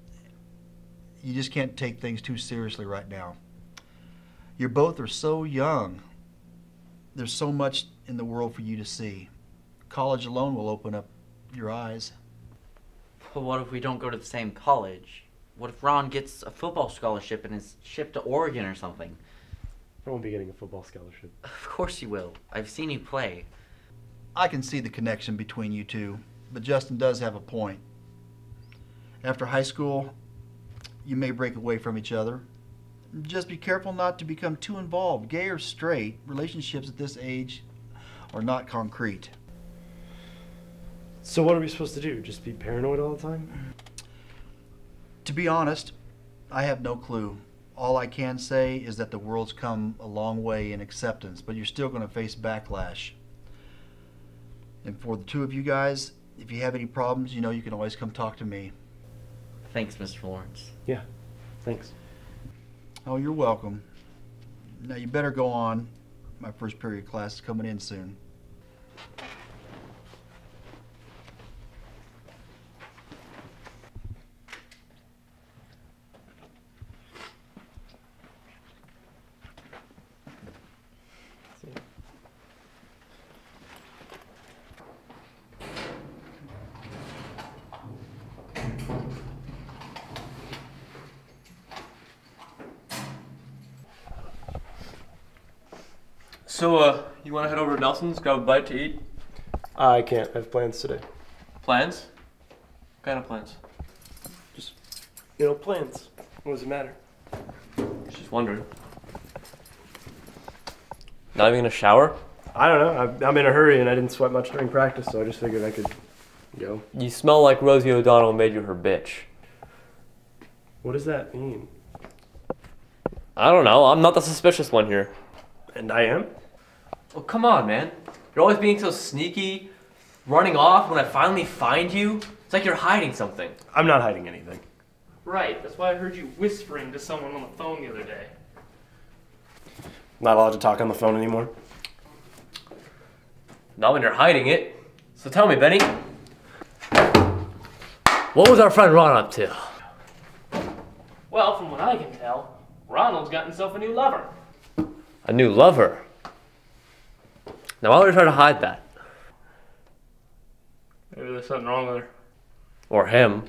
You just can't take things too seriously right now. You both are so young. There's so much in the world for you to see. College alone will open up your eyes.
But what if we don't go to the same college? What if Ron gets a football scholarship and is shipped to Oregon or something?
I won't be getting a football scholarship.
Of course you will. I've seen you play.
I can see the connection between you two, but Justin does have a point. After high school, you may break away from each other. Just be careful not to become too involved. Gay or straight, relationships at this age are not concrete.
So what are we supposed to do? Just be paranoid all the time?
To be honest, I have no clue. All I can say is that the world's come a long way in acceptance, but you're still going to face backlash. And for the two of you guys, if you have any problems, you know you can always come talk to me.
Thanks, Mister Lawrence.
Yeah, thanks.
Oh, you're welcome. Now you better go on. My first period class is coming in soon.
So, uh, you want to head over to Nelson's, grab a bite to eat?
I can't. I have plans today.
Plans? What kind of plans?
Just, you know, plans. What does it matter?
Just wondering. Not even gonna shower?
I don't know. I'm, I'm in a hurry and I didn't sweat much during practice, so I just figured I could go.
You smell like Rosie O'Donnell made you her bitch.
What does that mean?
I don't know. I'm not the suspicious one here.
And I am?
Oh, come on, man. You're always being so sneaky, running off when I finally find you? It's like you're hiding something.
I'm not hiding anything.
Right, that's why I heard you whispering to someone on the phone the other day.
Not allowed to talk on the phone anymore?
Not when you're hiding it. So tell me, Benny. What was our friend Ron up to?
Well, from what I can tell, Ronald's got himself a new lover.
A new lover? Now why would you try to hide that?
Maybe there's something wrong with her.
Or him.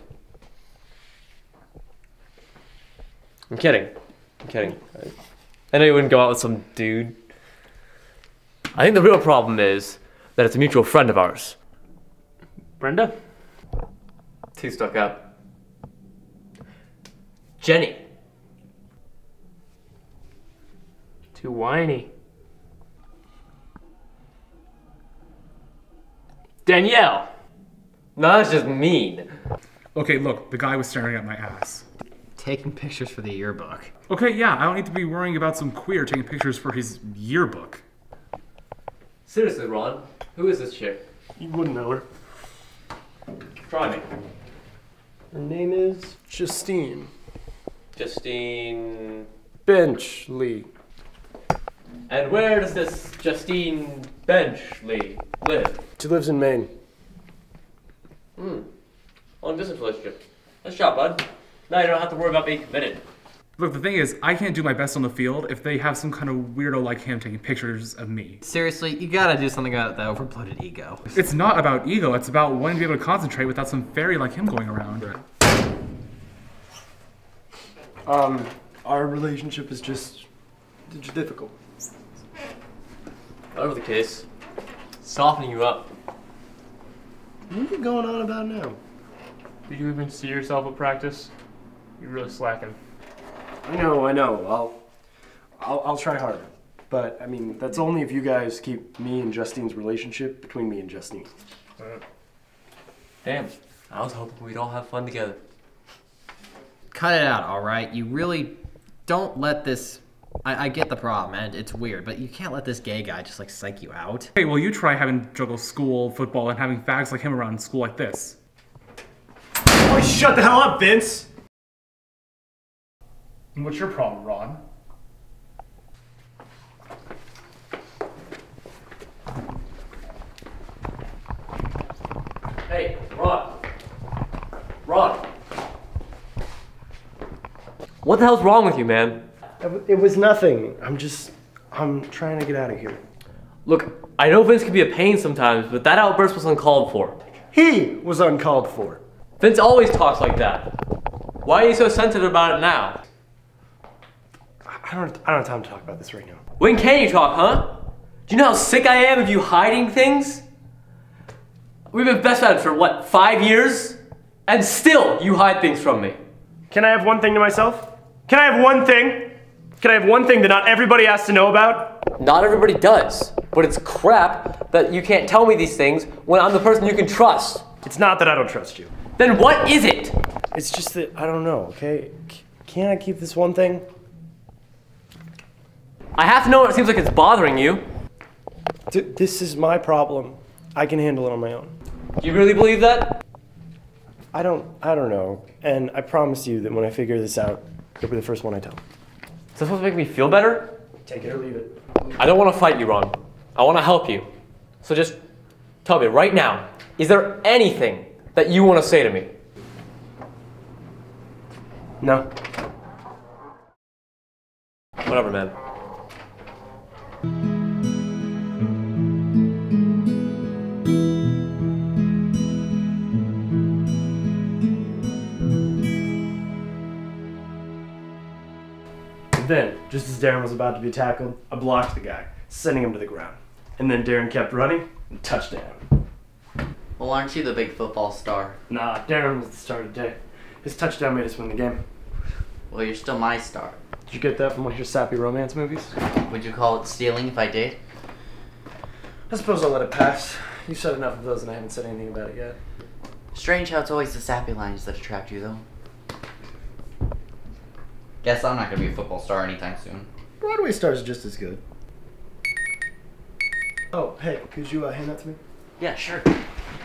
I'm kidding. I'm kidding. I know you wouldn't go out with some dude. I think the real problem is that it's a mutual friend of ours.
Brenda?
Too stuck up. Jenny.
Too whiny. Danielle.
No, that's just mean.
Okay, look, the guy was staring at my ass.
Taking pictures for the yearbook.
Okay, yeah, I don't need to be worrying about some queer taking pictures for his yearbook.
Seriously, Ron, who is this chick?
You wouldn't know her.
Try me.
Her name is Justine.
Justine...
Benchley.
And where does this Justine Benchley live?
She lives in Maine.
Hmm. Long distance relationship. Nice job, bud. Now you don't have to worry about being committed.
Look, the thing is, I can't do my best on the field if they have some kind of weirdo like him taking pictures of me.
Seriously, you gotta do something about that overbloated ego.
It's not about ego, it's about wanting to be able to concentrate without some fairy like him going around.
Um, our relationship is just, just difficult.
Whatever the case, softening you up.
What are you going on about now?
Did you even see yourself at practice? You're really slacking.
I know, I know. I'll, I'll, I'll try harder. But I mean, that's only if you guys keep me and Justine's relationship between me and Justine.
Right.
Damn, I was hoping we'd all have fun together.
Cut it out, all right? You really don't let this. I, I get the problem, and it's weird, but you can't let this gay guy just like psych you out.
Hey, well, you try having juggle school, football, and having fags like him around in school like this.
Oh, shut the hell up, Vince!
And what's your problem, Ron?
Hey, Ron. Ron. What the hell's wrong with you, man?
It was nothing. I'm just, I'm trying to get out of here.
Look, I know Vince can be a pain sometimes, but that outburst was uncalled for.
He was uncalled for.
Vince always talks like that. Why are you so sensitive about it now?
I don't, I don't have time to talk about this right now.
When can you talk, huh? Do you know how sick I am of you hiding things? We've been best friends for, what, five years? And still, you hide things from me.
Can I have one thing to myself? Can I have one thing? Can I have one thing that not everybody has to know about?
Not everybody does, but it's crap that you can't tell me these things when I'm the person you can trust.
It's not that I don't trust you.
Then what is it?
It's just that, I don't know, okay? C- can't I keep this one thing?
I have to know when it seems like it's bothering you.
D- this is my problem. I can handle it on my own.
Do you really believe that?
I don't, I don't know. And I promise you that when I figure this out, you'll be the first one I tell.
Is that supposed to make me feel better?
Take it or leave it.
I don't want to fight you, Ron. I want to help you. So just tell me right now, is there anything that you want to say to me?
No.
Whatever, man.
Then, just as Darren was about to be tackled, I blocked the guy, sending him to the ground. And then Darren kept running, and touchdown.
Well, aren't you the big football star?
Nah, Darren was the star today. His touchdown made us win the game.
Well, you're still my star.
Did you get that from one of your sappy romance movies?
Would you call it stealing if I did?
I suppose I'll let it pass. You said enough of those and I haven't said anything about it yet.
Strange how it's always the sappy lines that attract you, though. Guess I'm not gonna be a football star anytime soon.
Broadway stars are just as good.
Oh, hey, could you uh, hand that to me?
Yeah, sure.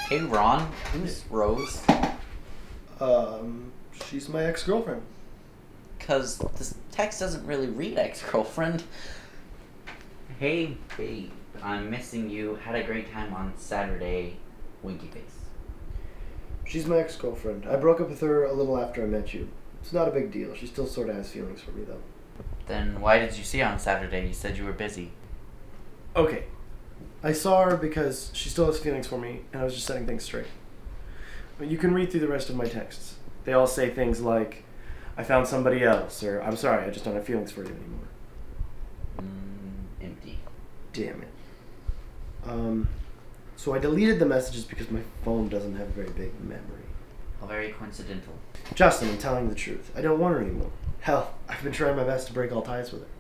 Hey, Ron. Who's Rose?
Um, she's my ex-girlfriend.
Because this text doesn't really read ex-girlfriend. Hey, babe. I'm missing you. Had a great time on Saturday. Winky face.
She's my ex-girlfriend. I broke up with her a little after I met you. It's not a big deal. She still sort of has feelings for me, though.
Then why did you see her on Saturday? You said you were busy.
Okay. I saw her because she still has feelings for me, and I was just setting things straight. But you can read through the rest of my texts. They all say things like, I found somebody else, or I'm sorry, I just don't have feelings for you anymore.
Mm, empty.
Damn it. Um, so I deleted the messages because my phone doesn't have a very big memory.
How very coincidental.
Justin, I'm telling you the truth. I don't want her anymore. Hell, I've been trying my best to break all ties with her.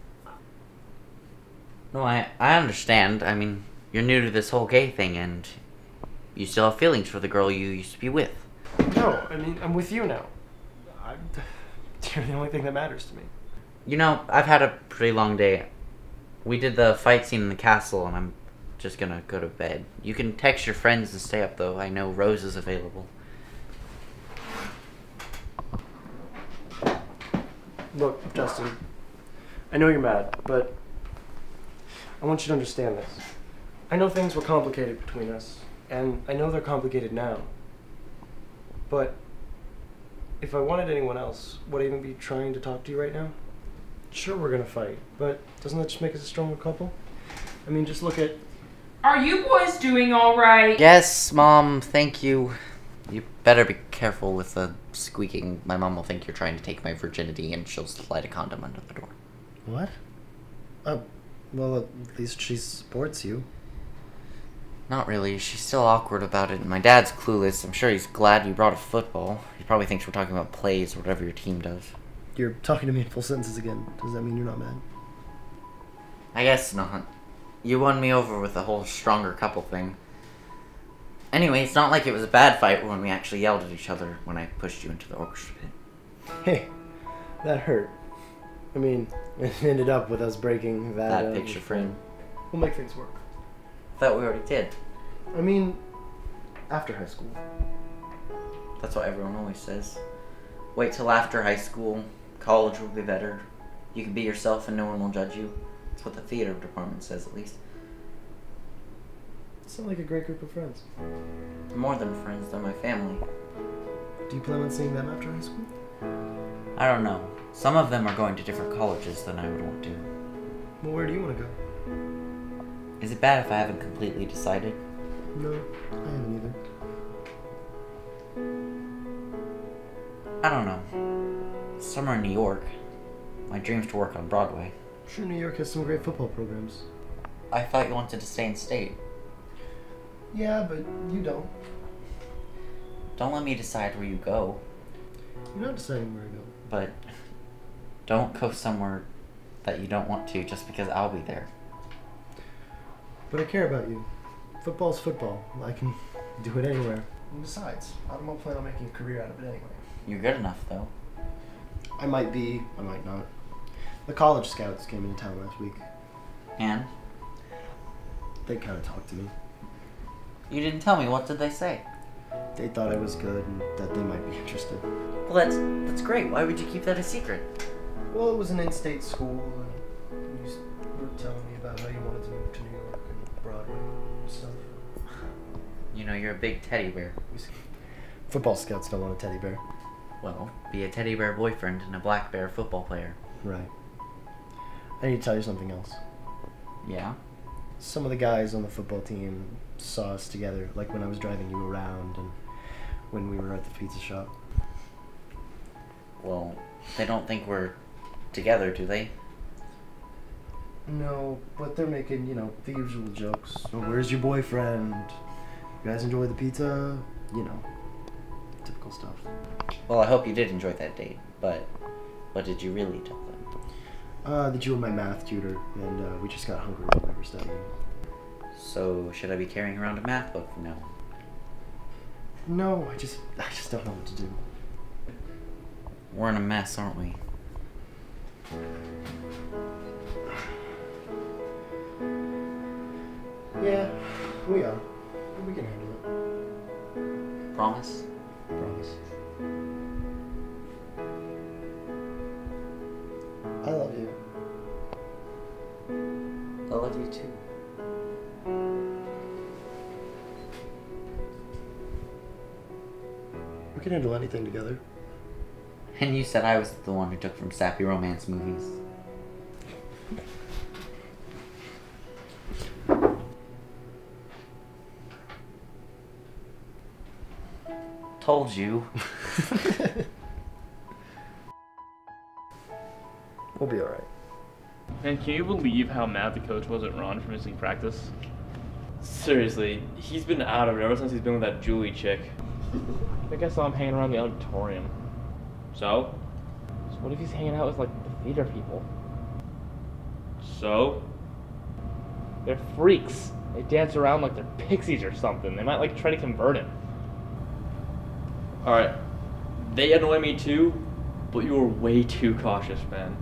No, I, I understand. I mean, you're new to this whole gay thing, and you still have feelings for the girl you used to be with.
No, I mean, I'm with you now. I'm, you're the only thing that matters to me.
You know, I've had a pretty long day. We did the fight scene in the castle, and I'm just gonna go to bed. You can text your friends and stay up, though. I know Rose is available.
Look, Justin, I know you're mad, but I want you to understand this. I know things were complicated between us, and I know they're complicated now. But if I wanted anyone else, would I even be trying to talk to you right now? Sure, we're gonna fight, but doesn't that just make us a stronger couple? I mean, just look at...
Are you boys doing all right?
Yes, Mom, thank you. You better be careful with the squeaking. My mom will think you're trying to take my virginity, and she'll slide a condom under the door.
What? Uh, well, at least she supports you.
Not really. She's still awkward about it, and my dad's clueless. I'm sure he's glad you brought a football. He probably thinks we're talking about plays or whatever your team does.
You're talking to me in full sentences again. Does that mean you're not mad?
I guess not. You won me over with the whole stronger couple thing. Anyway, it's not like it was a bad fight when we actually yelled at each other when I pushed you into the orchestra pit.
Hey, that hurt. I mean, it ended up with us breaking that...
That
uh,
picture frame.
We'll make things work.
Thought we already did.
I mean, after high school.
That's what everyone always says. Wait till after high school. College will be better. You can be yourself and no one will judge you. That's what the theater department says, at least.
Sound like a great group of friends.
More than friends, they're my family.
Do you plan on seeing them after high school?
I don't know. Some of them are going to different colleges than I would want to.
Well, where do you want to go?
Is it bad if I haven't completely decided?
No, I haven't either.
I don't know. Somewhere in New York. My dream's to work on Broadway.
I'm sure New York has some great football programs.
I thought you wanted to stay in state.
Yeah, but you don't.
Don't let me decide where you go.
You're not deciding where to go.
But don't go somewhere that you don't want to just because I'll be there.
But I care about you. Football's football. I can do it anywhere. And besides, I don't plan on making a career out of it anyway.
You're good enough, though.
I might be, I might not. The college scouts came into town last week.
And?
They kind of talked to me.
You didn't tell me. What did they say?
They thought I was good and that they might be interested.
Well, that's that's great. Why would you keep that a secret?
Well, it was an in-state school, and you were telling me about how you wanted to move to New York and Broadway and stuff.
You know, you're a big teddy bear.
Football scouts don't want a teddy bear.
Well, be a teddy bear boyfriend and a black bear football player.
Right. I need to tell you something else.
Yeah?
Some of the guys on the football team saw us together, like when I was driving you around and when we were at the pizza shop.
Well, they don't think we're together, do they?
No, but they're making, you know, the usual jokes. Oh, where's your boyfriend? You guys enjoy the pizza? You know, typical stuff.
Well, I hope you did enjoy that date, but what did you really tell them?
Uh, that you were my math tutor, and uh, we just got hungry while we were studying.
So, should I be carrying around a math book from now on?
No, I just, I just don't know what to do.
We're in a mess, aren't we?
Yeah, we are. We can handle it.
Promise?
Promise. I love you.
I love you too.
We can handle anything together.
And you said I was the one who took from sappy romance movies. Told you.
We'll be alright.
And can you believe how mad the coach was at Ron for missing practice?
Seriously, he's been out of it ever since he's been with that Julie chick.
I think I saw him hanging around the auditorium.
So?
So what if he's hanging out with, like, the theater people?
So?
They're freaks. They dance around like they're pixies or something. They might, like, try to convert him.
Alright, they annoy me too, but you were way too cautious, man.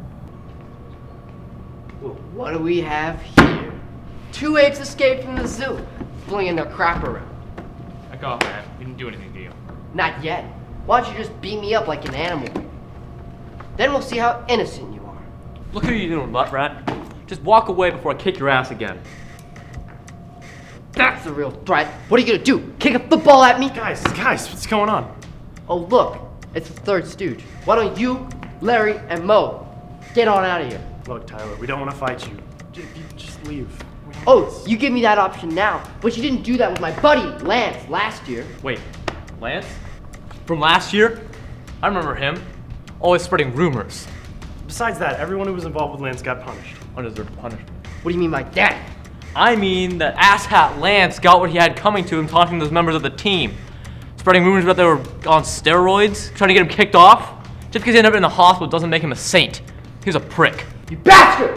Well, what do we have here? Two apes escaped from the zoo, flinging their crap around.
Back off, man. We didn't do anything to you.
Not yet. Why don't you just beat me up like an animal? Then we'll see how innocent you are.
Look who you're doing, butt rat. Just walk away before I kick your ass again.
That's the real threat. What are you gonna do? Kick a football at me?
Guys, guys, what's going on?
Oh, look. It's the third stooge. Why don't you, Larry, and Mo get on out of here?
Look, Tyler, we don't want to fight you. Just, just leave.
Oh, you give me that option now, but you didn't do that with my buddy, Lance, last year.
Wait, Lance? From last year? I remember him. Always spreading rumors.
Besides that, everyone who was involved with Lance got punished.
Undeserved punishment.
What do you mean by that?
I mean that asshat Lance got what he had coming to him talking to those members of the team. Spreading rumors about they were on steroids, trying to get him kicked off. Just because he ended up in the hospital doesn't make him a saint. He was a prick.
You bastard!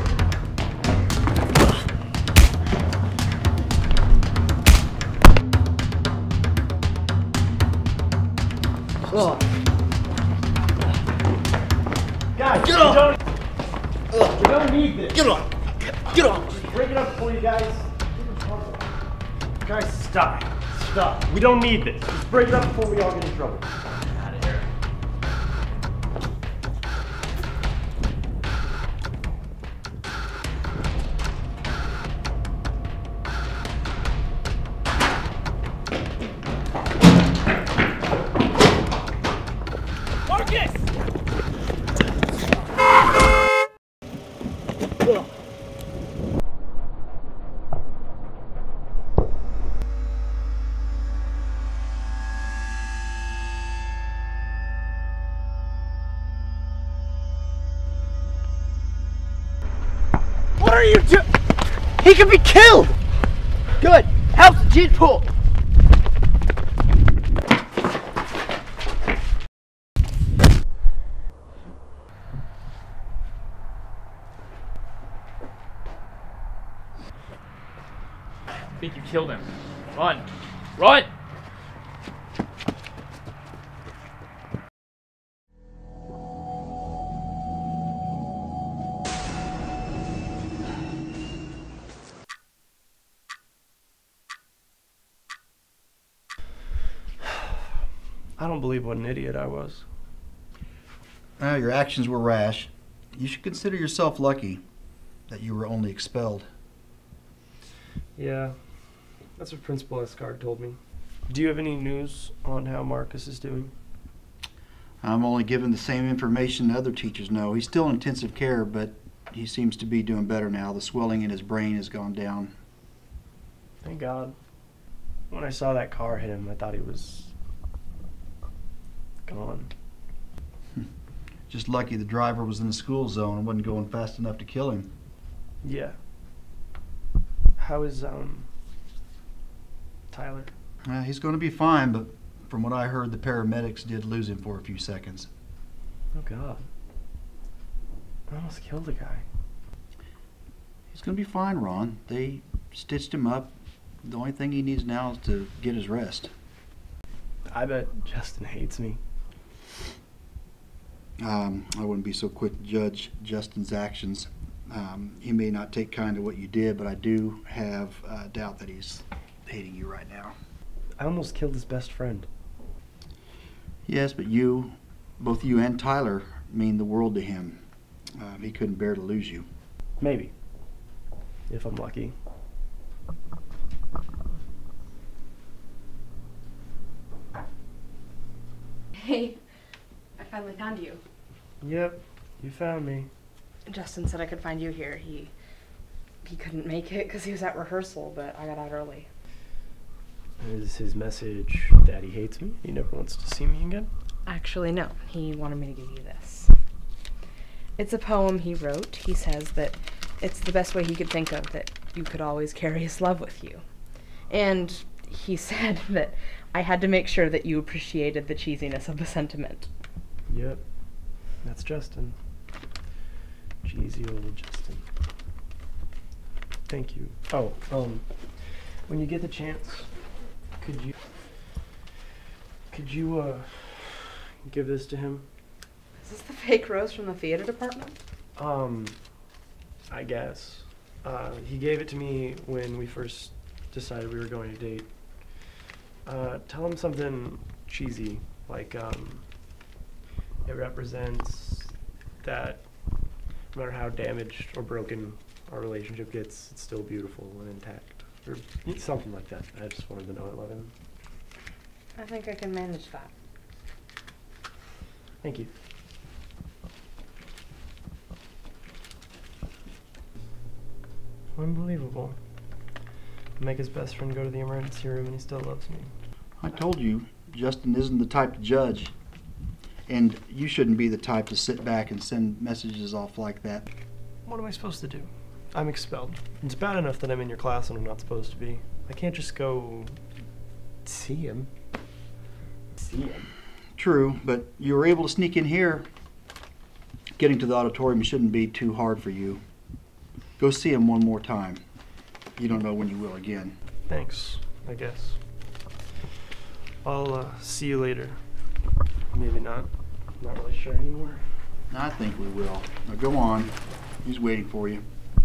Ugh.
Guys,
Get
we
off!
don't,
Ugh.
we don't need this.
Get on! Get on!
Just break it up for you guys. Guys, stop. Stop. We don't need this. Just break it up before we all get in trouble.
Out of here.
Marcus!
What are you doing? He could be killed! Good. Help the G pull.
I think you killed him. Run. Run!
I don't believe what an idiot I was.
Uh, your actions were rash. You should consider yourself lucky that you were only expelled.
Yeah, that's what Principal Escard told me. Do you have any news on how Marcus is doing?
I'm only given the same information other teachers know. He's still in intensive care, but he seems to be doing better now. The swelling in his brain has gone down.
Thank God. When I saw that car hit him, I thought he was gone.
Just lucky the driver was in the school zone and wasn't going fast enough to kill him.
Yeah. How is, um, Tyler?
Uh, he's going to be fine, but from what I heard, the paramedics did lose him for a few seconds.
Oh, God. I almost killed a guy.
He's going to be fine, Ron. They stitched him up. The only thing he needs now is to get his rest.
I bet Justin hates me.
Um, I wouldn't be so quick to judge Justin's actions. Um, he may not take kind to what you did, but I do have uh, doubt that he's hating you right now.
I almost killed his best friend.
Yes, but you, both you and Tyler, mean the world to him. Uh, he couldn't bear to lose you.
Maybe. If I'm lucky.
Hey, I finally found you.
Yep, you found me.
Justin said I could find you here. He he couldn't make it because he was at rehearsal, but I got out early.
Is his message that he hates me? He never wants to see me again?
Actually, no. He wanted me to give you this. It's a poem he wrote. He says that it's the best way he could think of that you could always carry his love with you. And he said that I had to make sure that you appreciated the cheesiness of the sentiment.
Yep, that's Justin. Cheesy old Justin. Thank you. Oh, um, when you get the chance, could you, could you, uh, give this to him?
Is this the fake rose from the theater department?
Um, I guess. Uh, he gave it to me when we first decided we were going to date. Uh, tell him something cheesy, like, um, it represents that no matter how damaged or broken our relationship gets, it's still beautiful and intact. Or something like that. I just wanted to know I love him.
I think I can manage that.
Thank you. Unbelievable. Make his best friend go to the emergency room and he still loves me.
I told you, Justin isn't the type to judge. And you shouldn't be the type to sit back and send messages off like that.
What am I supposed to do? I'm expelled. It's bad enough that I'm in your class and I'm not supposed to be. I can't just go see him. See him.
True, but you were able to sneak in here. Getting to the auditorium shouldn't be too hard for you. Go see him one more time. You don't know when you will again.
Thanks, I guess. I'll uh, see you later. Maybe not. I'm not really sure anymore.
I think we will. Now go on. He's waiting for you.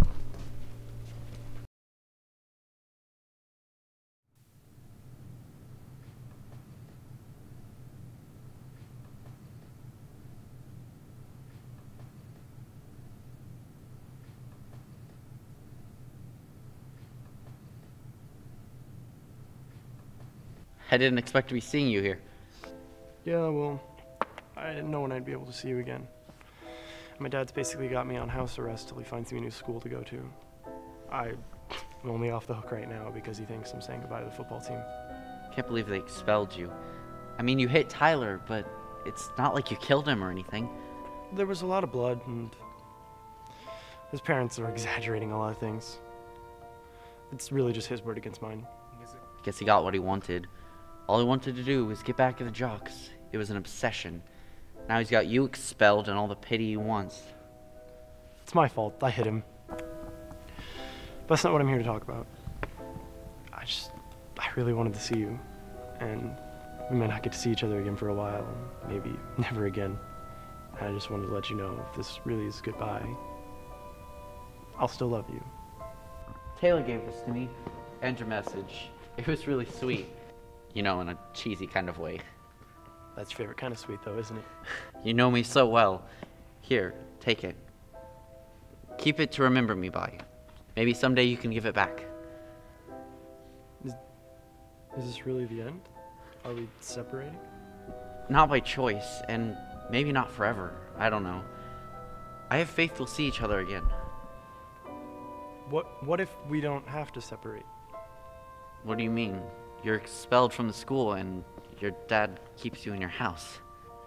I didn't expect to be seeing you here.
Yeah, well, I didn't know when I'd be able to see you again. My dad's basically got me on house arrest till he finds me a new school to go to. I'm only off the hook right now because he thinks I'm saying goodbye to the football team.
Can't believe they expelled you. I mean, you hit Tyler, but it's not like you killed him or anything.
There was a lot of blood, and his parents are exaggerating a lot of things. It's really just his word against mine.
Guess he got what he wanted. All he wanted to do was get back at the jocks. It was an obsession. Now he's got you expelled and all the pity he wants.
It's my fault. I hit him. But that's not what I'm here to talk about. I just, I really wanted to see you. And we might not get to see each other again for a while. Maybe never again. And I just wanted to let you know if this really is goodbye, I'll still love you.
Taylor gave this to me. And your message. It was really sweet. You know, in a cheesy kind of way.
That's your favorite kind of sweet, though, isn't it?
You know me so well. Here, take it. Keep it to remember me by. Maybe someday you can give it back.
Is, is this really the end? Are we separating?
Not by choice, and maybe not forever. I don't know. I have faith we'll see each other again.
What, what if we don't have to separate?
What do you mean? You're expelled from the school and your dad keeps you in your house.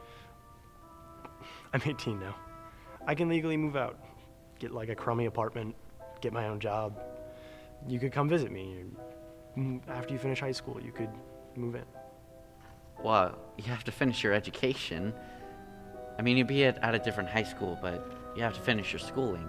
I'm eighteen now. I can legally move out. Get like a crummy apartment, get my own job. You could come visit me. After you finish high school, you could move in.
Well, you have to finish your education. I mean, you'd be at, at a different high school, but you have to finish your schooling.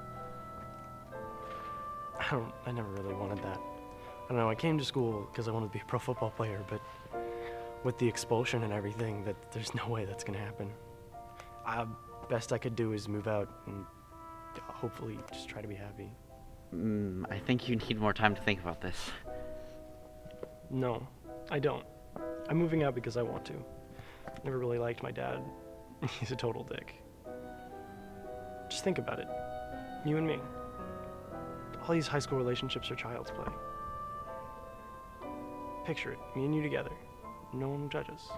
I don't, I never really wanted that. I don't know, I came to school because I wanted to be a pro football player, but with the expulsion and everything, that there's no way that's gonna happen. I, best I could do is move out and hopefully just try to be happy.
Mm, I think you need more time to think about this.
No, I don't. I'm moving out because I want to. never really liked my dad. He's a total dick. Just think about it. You and me. All these high school relationships are child's play. Picture it, me and you together. No one will judge us.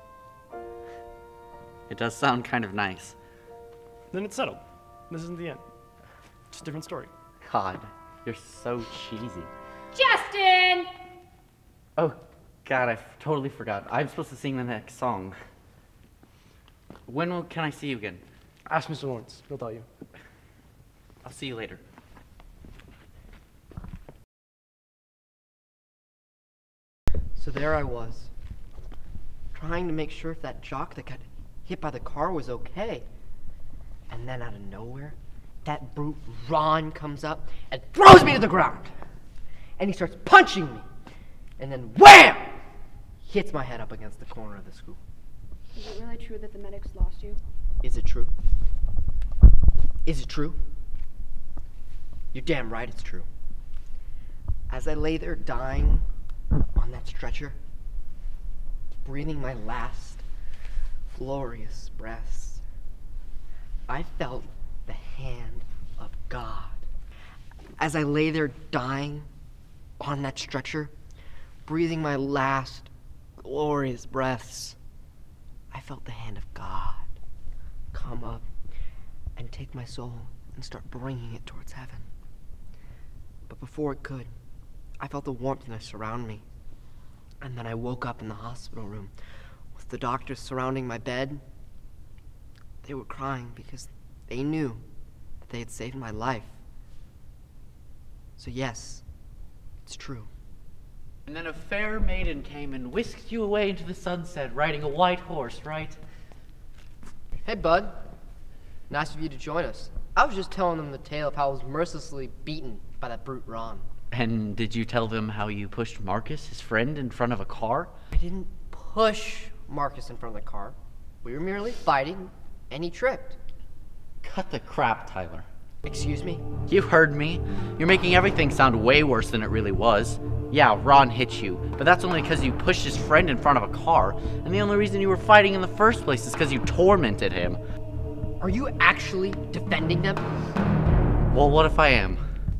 It does sound kind of nice.
Then it's settled. This isn't the end. It's a different story.
God, you're so cheesy.
Justin!
Oh, God, I f- totally forgot. I'm supposed to sing the next song. When will, can I see you again?
Ask Mister Lawrence. He'll tell you.
I'll see you later.
So there I was, trying to make sure if that jock that got hit by the car was okay. And then out of nowhere, that brute Ron comes up and throws me to the ground. And he starts punching me. And then wham! Hits my head up against the corner of the school.
Is it really true that the medics lost you?
Is it true? Is it true? You're damn right it's true. As I lay there dying on that stretcher, breathing my last glorious breaths, I felt the hand of God. As I lay there dying on that stretcher, breathing my last glorious breaths, I felt the hand of God come up and take my soul and start bringing it towards heaven. But before it could, I felt the warmthness surround me. And then I woke up in the hospital room with the doctors surrounding my bed. They were crying because they knew that they had saved my life. So yes, it's true.
And then a fair maiden came and whisked you away into the sunset, riding a white horse, right?
Hey, bud. Nice of you to join us. I was just telling them the tale of how I was mercilessly beaten by that brute Ron.
And did you tell them how you pushed Marcus, his friend, in front of a car?
I didn't push Marcus in front of the car. We were merely fighting, and he tripped.
Cut the crap, Tyler.
Excuse me?
You heard me. You're making everything sound way worse than it really was. Yeah, Ron hit you, but that's only because you pushed his friend in front of a car, and the only reason you were fighting in the first place is because you tormented him.
Are you actually defending them?
Well, what if I am?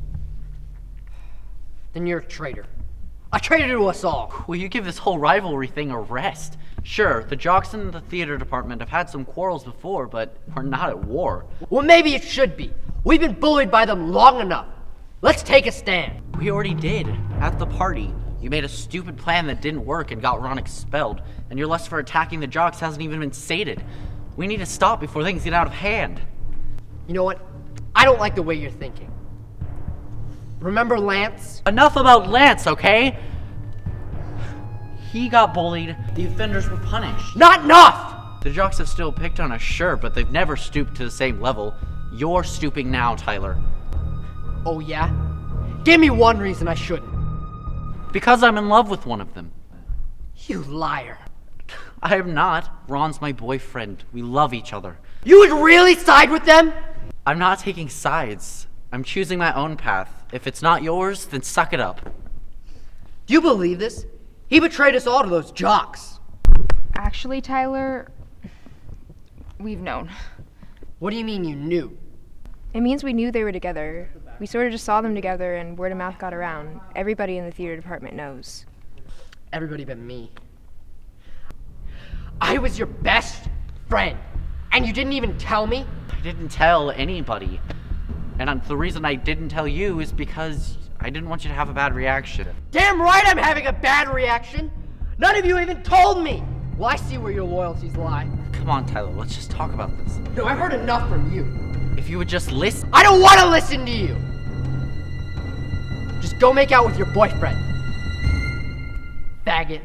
Then you're a traitor. A traitor to us all.
Will you give this whole rivalry thing a rest? Sure, the jocks in the theater department have had some quarrels before, but we're not at war.
Well, maybe it should be. We've been bullied by them long enough. Let's take a stand.
We already did, at the party. You made a stupid plan that didn't work and got Ron expelled, and your lust for attacking the jocks hasn't even been sated. We need to stop before things get out of hand.
You know what? I don't like the way you're thinking. Remember Lance?
Enough about Lance, okay? He got bullied, the offenders were punished.
Not enough!
The jocks have still picked on us, sure, but they've never stooped to the same level. You're stooping now, Tyler.
Oh yeah? Give me one reason I shouldn't.
Because I'm in love with one of them.
You liar.
I am not. Ron's my boyfriend. We love each other.
You would really side with them?
I'm not taking sides. I'm choosing my own path. If it's not yours, then suck it up.
Do you believe this? He betrayed us all to those jocks.
Actually, Tyler, we've known.
What do you mean you knew?
It means we knew they were together. We sort of just saw them together and word of mouth got around. Everybody in the theater department knows.
Everybody but me. I was your best friend, and you didn't even tell me?
I didn't tell anybody. And the reason I didn't tell you is because I didn't want you to have a bad reaction.
Damn right I'm having a bad reaction! None of you even told me! Well, I see where your loyalties lie.
Come on, Tyler, let's just talk about this.
No, I've heard enough from you.
If you would just listen.
I don't want to listen to you! Just go make out with your boyfriend. Faggot.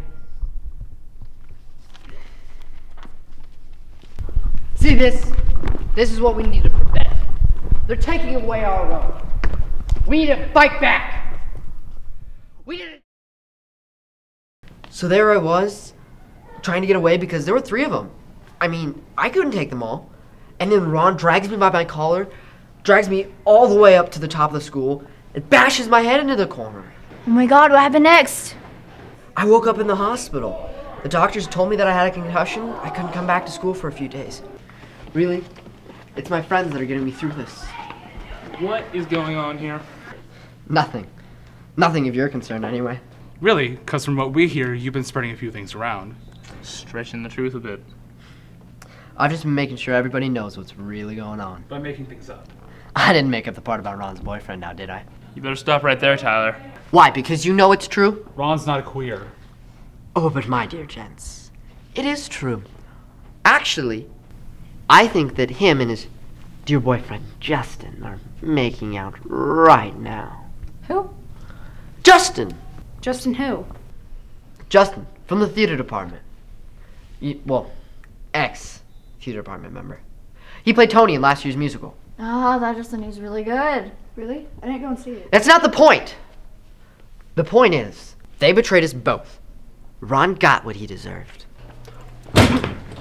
See this? This is what we need to prevent. They're taking away our own. We need to fight back. We need to... So there I was, trying to get away because there were three of them. I mean, I couldn't take them all. And then Ron drags me by my collar, drags me all the way up to the top of the school, and bashes my head into the corner.
Oh my god, what happened next?
I woke up in the hospital, The doctors told me that I had a concussion. I couldn't come back to school for a few days. Really, it's my friends that are getting me through this.
What is going on here?
Nothing. Nothing of your concern, anyway.
Really? Because from what we hear, you've been spreading a few things around.
Stretching the truth a bit.
I've just been making sure everybody knows what's really going on.
By making things up.
I didn't make up the part about Ron's boyfriend now, did I?
You better stop right there, Tyler.
Why? Because you know it's true?
Ron's not a queer.
Oh, but my dear gents, it is true. Actually, I think that him and his dear boyfriend, Justin, are making out right now.
Who?
Justin!
Justin who?
Justin, from the theater department. He, well, ex-theater department member. He played Tony in last year's musical.
Oh, that Justin is really good. Really? I didn't go and see it.
That's not the point! The point is, they betrayed us both. Ron got what he deserved.
You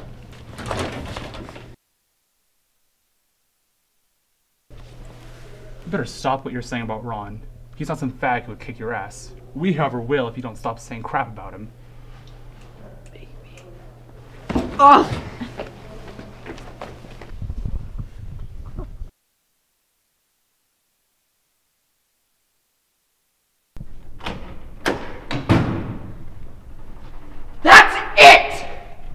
better stop what you're saying about Ron. He's not some fag who would kick your ass. We, however, will if you don't stop saying crap about him.
Baby. Oh! That's it!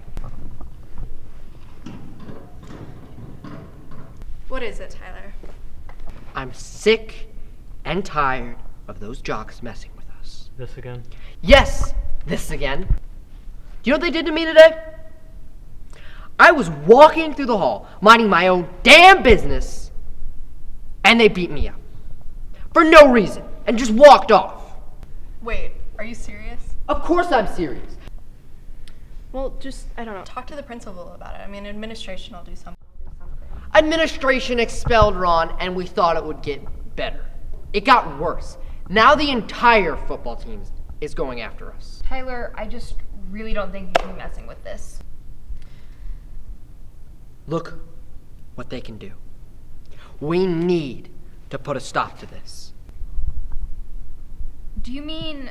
What is it, Tyler?
I'm sick and tired of those jocks messing with us.
This again?
Yes, this again. Do you know what they did to me today? I was walking through the hall, minding my own damn business, and they beat me up. For no reason, and just walked off.
Wait, are you serious?
Of course I'm serious.
Well, just, I don't know, talk to the principal about it. I mean, administration will do something.
Administration expelled Ron, and we thought it would get better. It got worse. Now the entire football team is going after us.
Tyler, I just really don't think you should be messing with this.
Look what they can do. We need to put a stop to this.
Do you mean...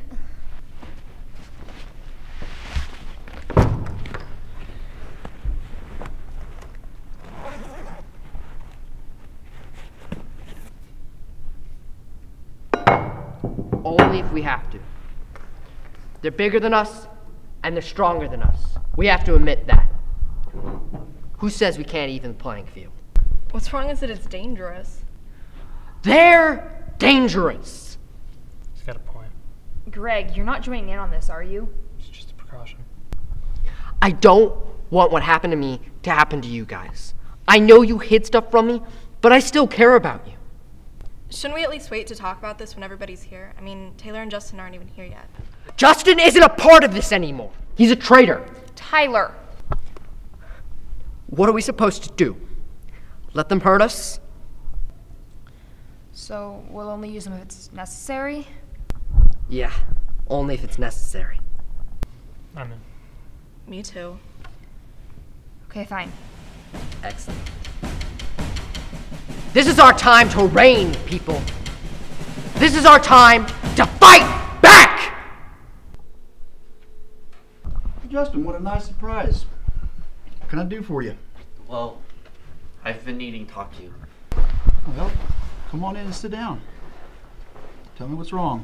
Only if we have to. They're bigger than us, and they're stronger than us. We have to admit that. Who says we can't even the playing field?
What's wrong is that it's dangerous.
They're dangerous.
He's got a point.
Greg, you're not joining in on this, are you?
It's just a precaution.
I don't want what happened to me to happen to you guys. I know you hid stuff from me, but I still care about you.
Shouldn't we at least wait to talk about this when everybody's here? I mean, Taylor and Justin aren't even here yet.
Justin isn't a part of this anymore. He's a traitor.
Tyler.
What are we supposed to do? Let them hurt us?
So we'll only use them if it's necessary?
Yeah, only if it's necessary.
I'm in.
Me too.
Okay, fine.
Excellent. This is our time to reign, people. This is our time to fight back!
Justin, what a nice surprise. What can I do for you?
Well, I've been needing to talk to you.
Well, come on in and sit down. Tell me what's wrong.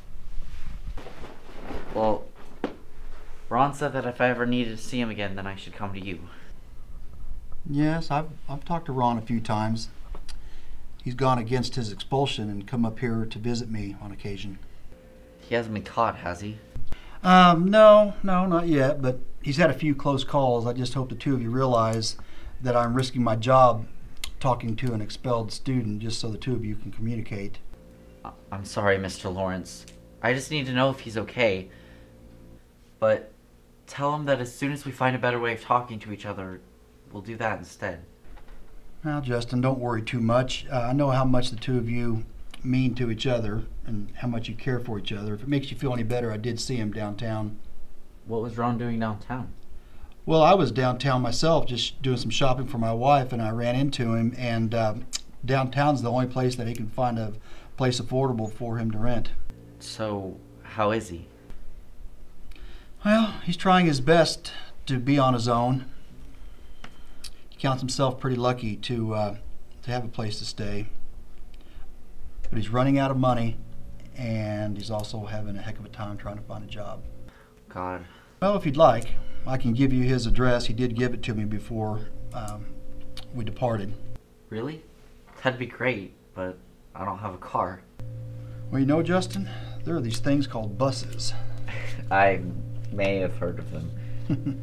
Well, Ron said that if I ever needed to see him again, then I should come to you.
Yes, I've, I've talked to Ron a few times. He's gone against his expulsion and come up here to visit me on occasion.
He hasn't been caught, has he?
Um, no, no, not yet, but he's had a few close calls. I just hope the two of you realize that I'm risking my job talking to an expelled student just so the two of you can communicate.
I'm sorry, Mister Lawrence. I just need to know if he's okay. But tell him that as soon as we find a better way of talking to each other, we'll do that instead.
Well, Justin, don't worry too much. Uh, I know how much the two of you mean to each other and how much you care for each other. If it makes you feel any better, I did see him downtown.
What was Ron doing downtown?
Well, I was downtown myself just doing some shopping for my wife, and I ran into him, and uh, downtown's the only place that he can find a place affordable for him to rent.
So, how is he?
Well, he's trying his best to be on his own. He counts himself pretty lucky to, uh, to have a place to stay. But he's running out of money, and he's also having a heck of a time trying to find a job.
God.
Well, if you'd like, I can give you his address. He did give it to me before um, we departed.
Really? That'd be great, but I don't have a car.
Well, you know, Justin, there are these things called buses.
I may have heard of them.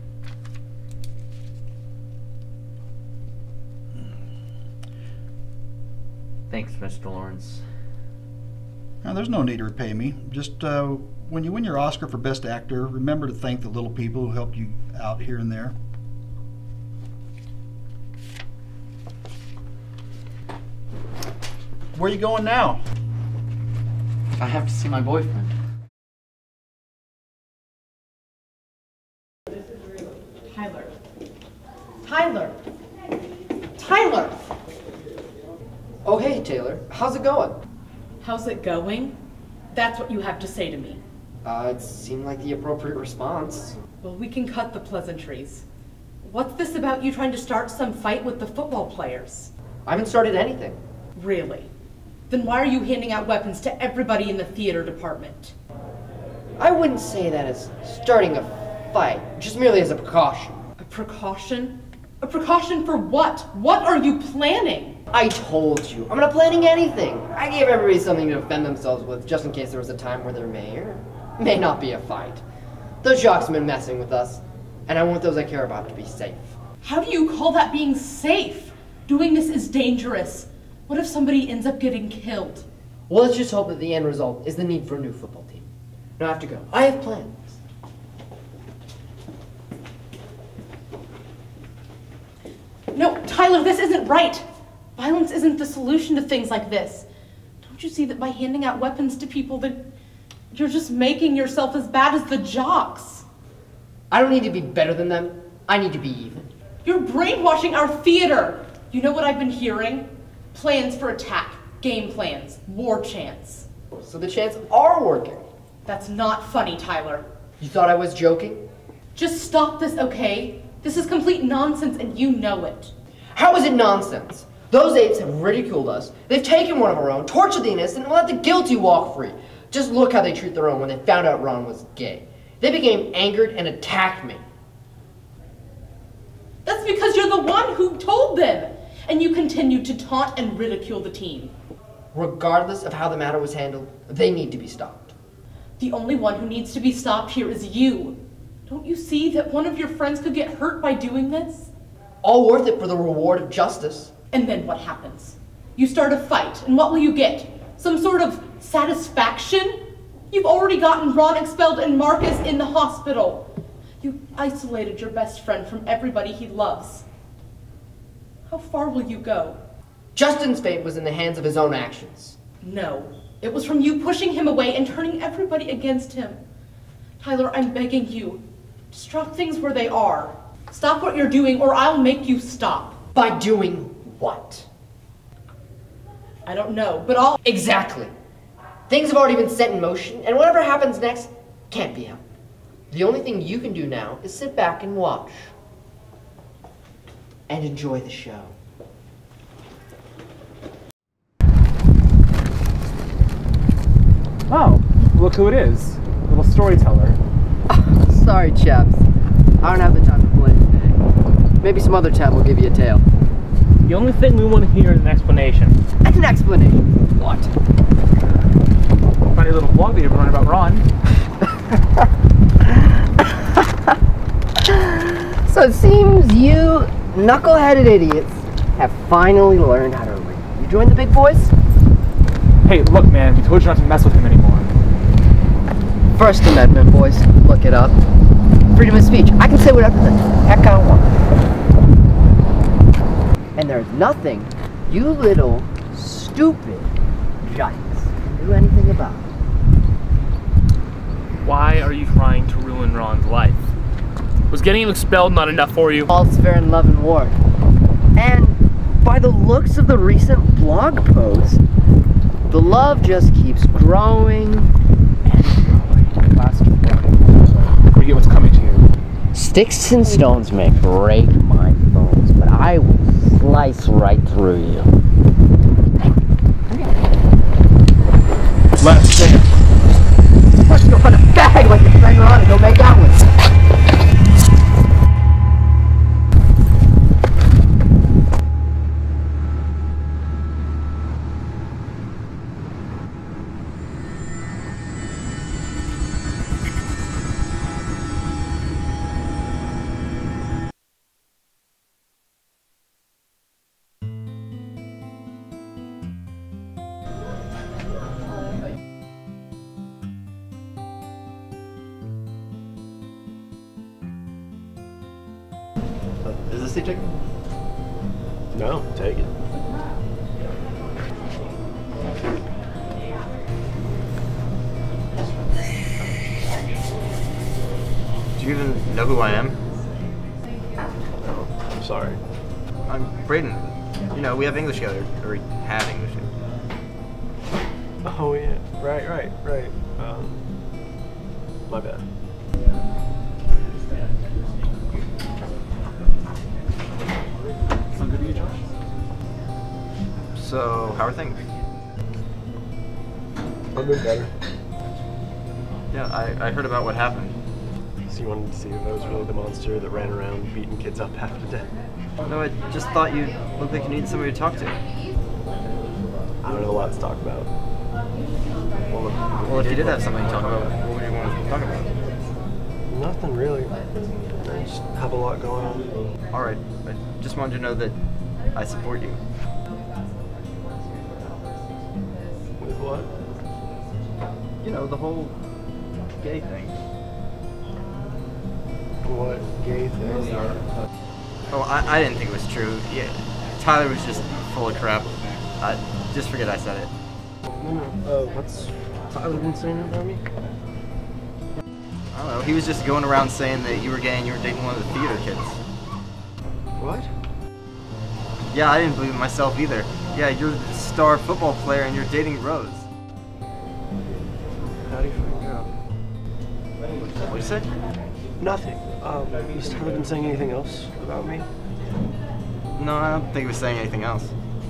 Thanks, Mister Lawrence.
Now, there's no need to repay me. Just uh, when you win your Oscar for Best Actor, remember to thank the little people who helped you out here and there. Where are you going now?
I have to see my boyfriend.
Tyler. Tyler. Tyler!
Oh, hey, Taylor. How's it going?
How's it going? That's what you have to say to me.
Uh, it seemed like the appropriate response.
Well, we can cut the pleasantries. What's this about you trying to start some fight with the football players?
I haven't started anything.
Really? Then why are you handing out weapons to everybody in the theater department?
I wouldn't say that as starting a fight, just merely as a precaution.
A precaution? A precaution for what? What are you planning?
I told you, I'm not planning anything. I gave everybody something to defend themselves with, just in case there was a time where there may or may not be a fight. Those jocks have been messing with us, and I want those I care about to be safe.
How do you call that being safe? Doing this is dangerous. What if somebody ends up getting killed?
Well, let's just hope that the end result is the need for a new football team. Now I have to go. I have plans.
No, Tyler, this isn't right. Violence isn't the solution to things like this. Don't you see that by handing out weapons to people that you're just making yourself as bad as the jocks?
I don't need to be better than them. I need to be even.
You're brainwashing our theater. You know what I've been hearing? Plans for attack, game plans, war chants.
So the chants are working.
That's not funny, Tyler.
You thought I was joking?
Just stop this, okay? This is complete nonsense and you know it.
How is it nonsense? Those apes have ridiculed us. They've taken one of our own, tortured the innocent, and let the guilty walk free. Just look how they treat their own when they found out Ron was gay. They became angered and attacked me.
That's because you're the one who told them. And you continued to taunt and ridicule the team.
Regardless of how the matter was handled, they need to be stopped.
The only one who needs to be stopped here is you. Don't you see that one of your friends could get hurt by doing this?
All worth it for the reward of justice.
And then what happens? You start a fight, and what will you get? Some sort of satisfaction? You've already gotten Ron expelled and Marcus in the hospital. You isolated your best friend from everybody he loves. How far will you go?
Justin's fate was in the hands of his own actions.
No, it was from you pushing him away and turning everybody against him. Tyler, I'm begging you, just drop things where they are. Stop what you're doing or I'll make you stop.
By doing what?
I don't know, but I'll...
Exactly. Things have already been set in motion, and whatever happens next can't be helped. The only thing you can do now is sit back and watch. And enjoy the show.
Oh, look who it is. Little storyteller.
Oh, sorry, chaps. I don't have the time to play today. Maybe some other time will give you a tale.
The only thing we want to hear is an explanation.
An explanation? What?
Funny little blog that you've run about Ron.
So it seems you knuckle-headed idiots have finally learned how to read. You join the big boys?
Hey, look, man, we told you not to mess with him anymore.
First Amendment, boys. Look it up. Freedom of speech. I can say whatever the heck I want. And there's nothing you little stupid giants can do anything about.
Why are you trying to ruin Ron's life? Was getting him expelled not enough for you?
All's fair in love and war. And by the looks of the recent blog post, the love just keeps growing and growing.
Last warning. Forget what's coming.
Sticks and stones may break my bones, but I will slice right through you.
Last chance.
Let's go find a bag like your friend Ron and go make out with.
Is this the ticket?
No, take it.
Do you even know who I am?
No, I'm sorry.
I'm Brayden. You know, we have English together. Or we had English together.
Oh yeah, right, right, right. Um, my bad.
So good to you, Josh. So, how are things?
I've been better.
Yeah, I, I heard about what happened.
So you wanted to see if I was really the monster that ran around beating kids up half to death?
No, I just thought you looked like you needed somebody to talk to.
I don't have a lot to talk about.
Well, if, well, if you did have something to talk about, what would you want to talk about?
Nothing really. I just have a lot going on.
Alright, I just wanted to know that I support you.
With what?
You know, the whole gay thing.
What gay thing?
Oh, I, I didn't think it was true. Yeah, Tyler was just full of crap. Uh, just forget I said it.
No, no. Uh, what's Tyler been saying about me?
I don't know. He was just going around saying that you were gay and you were dating one of the theater kids.
What?
Yeah, I didn't believe it myself either. Yeah, you're the star football player and you're dating Rose.
How do you find out?
What you said?
Nothing. Um, has Tyler been saying anything else about me?
No, I don't think he was saying anything else.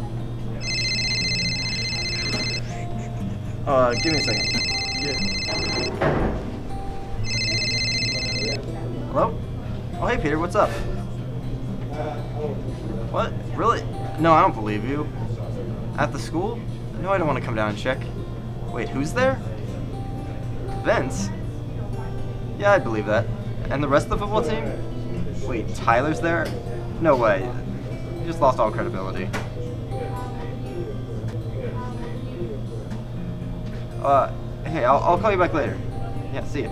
Uh, give me a second.
Yeah.
Hello? Oh, hey, Peter, what's up? What? Really? No, I don't believe you. At the school? No, I don't want to come down and check. Wait, who's there? Vince? Yeah, I believe that. And the rest of the football team? Wait, Tyler's there? No way. You just lost all credibility. Uh, hey, I'll, I'll call you back later. Yeah, see ya.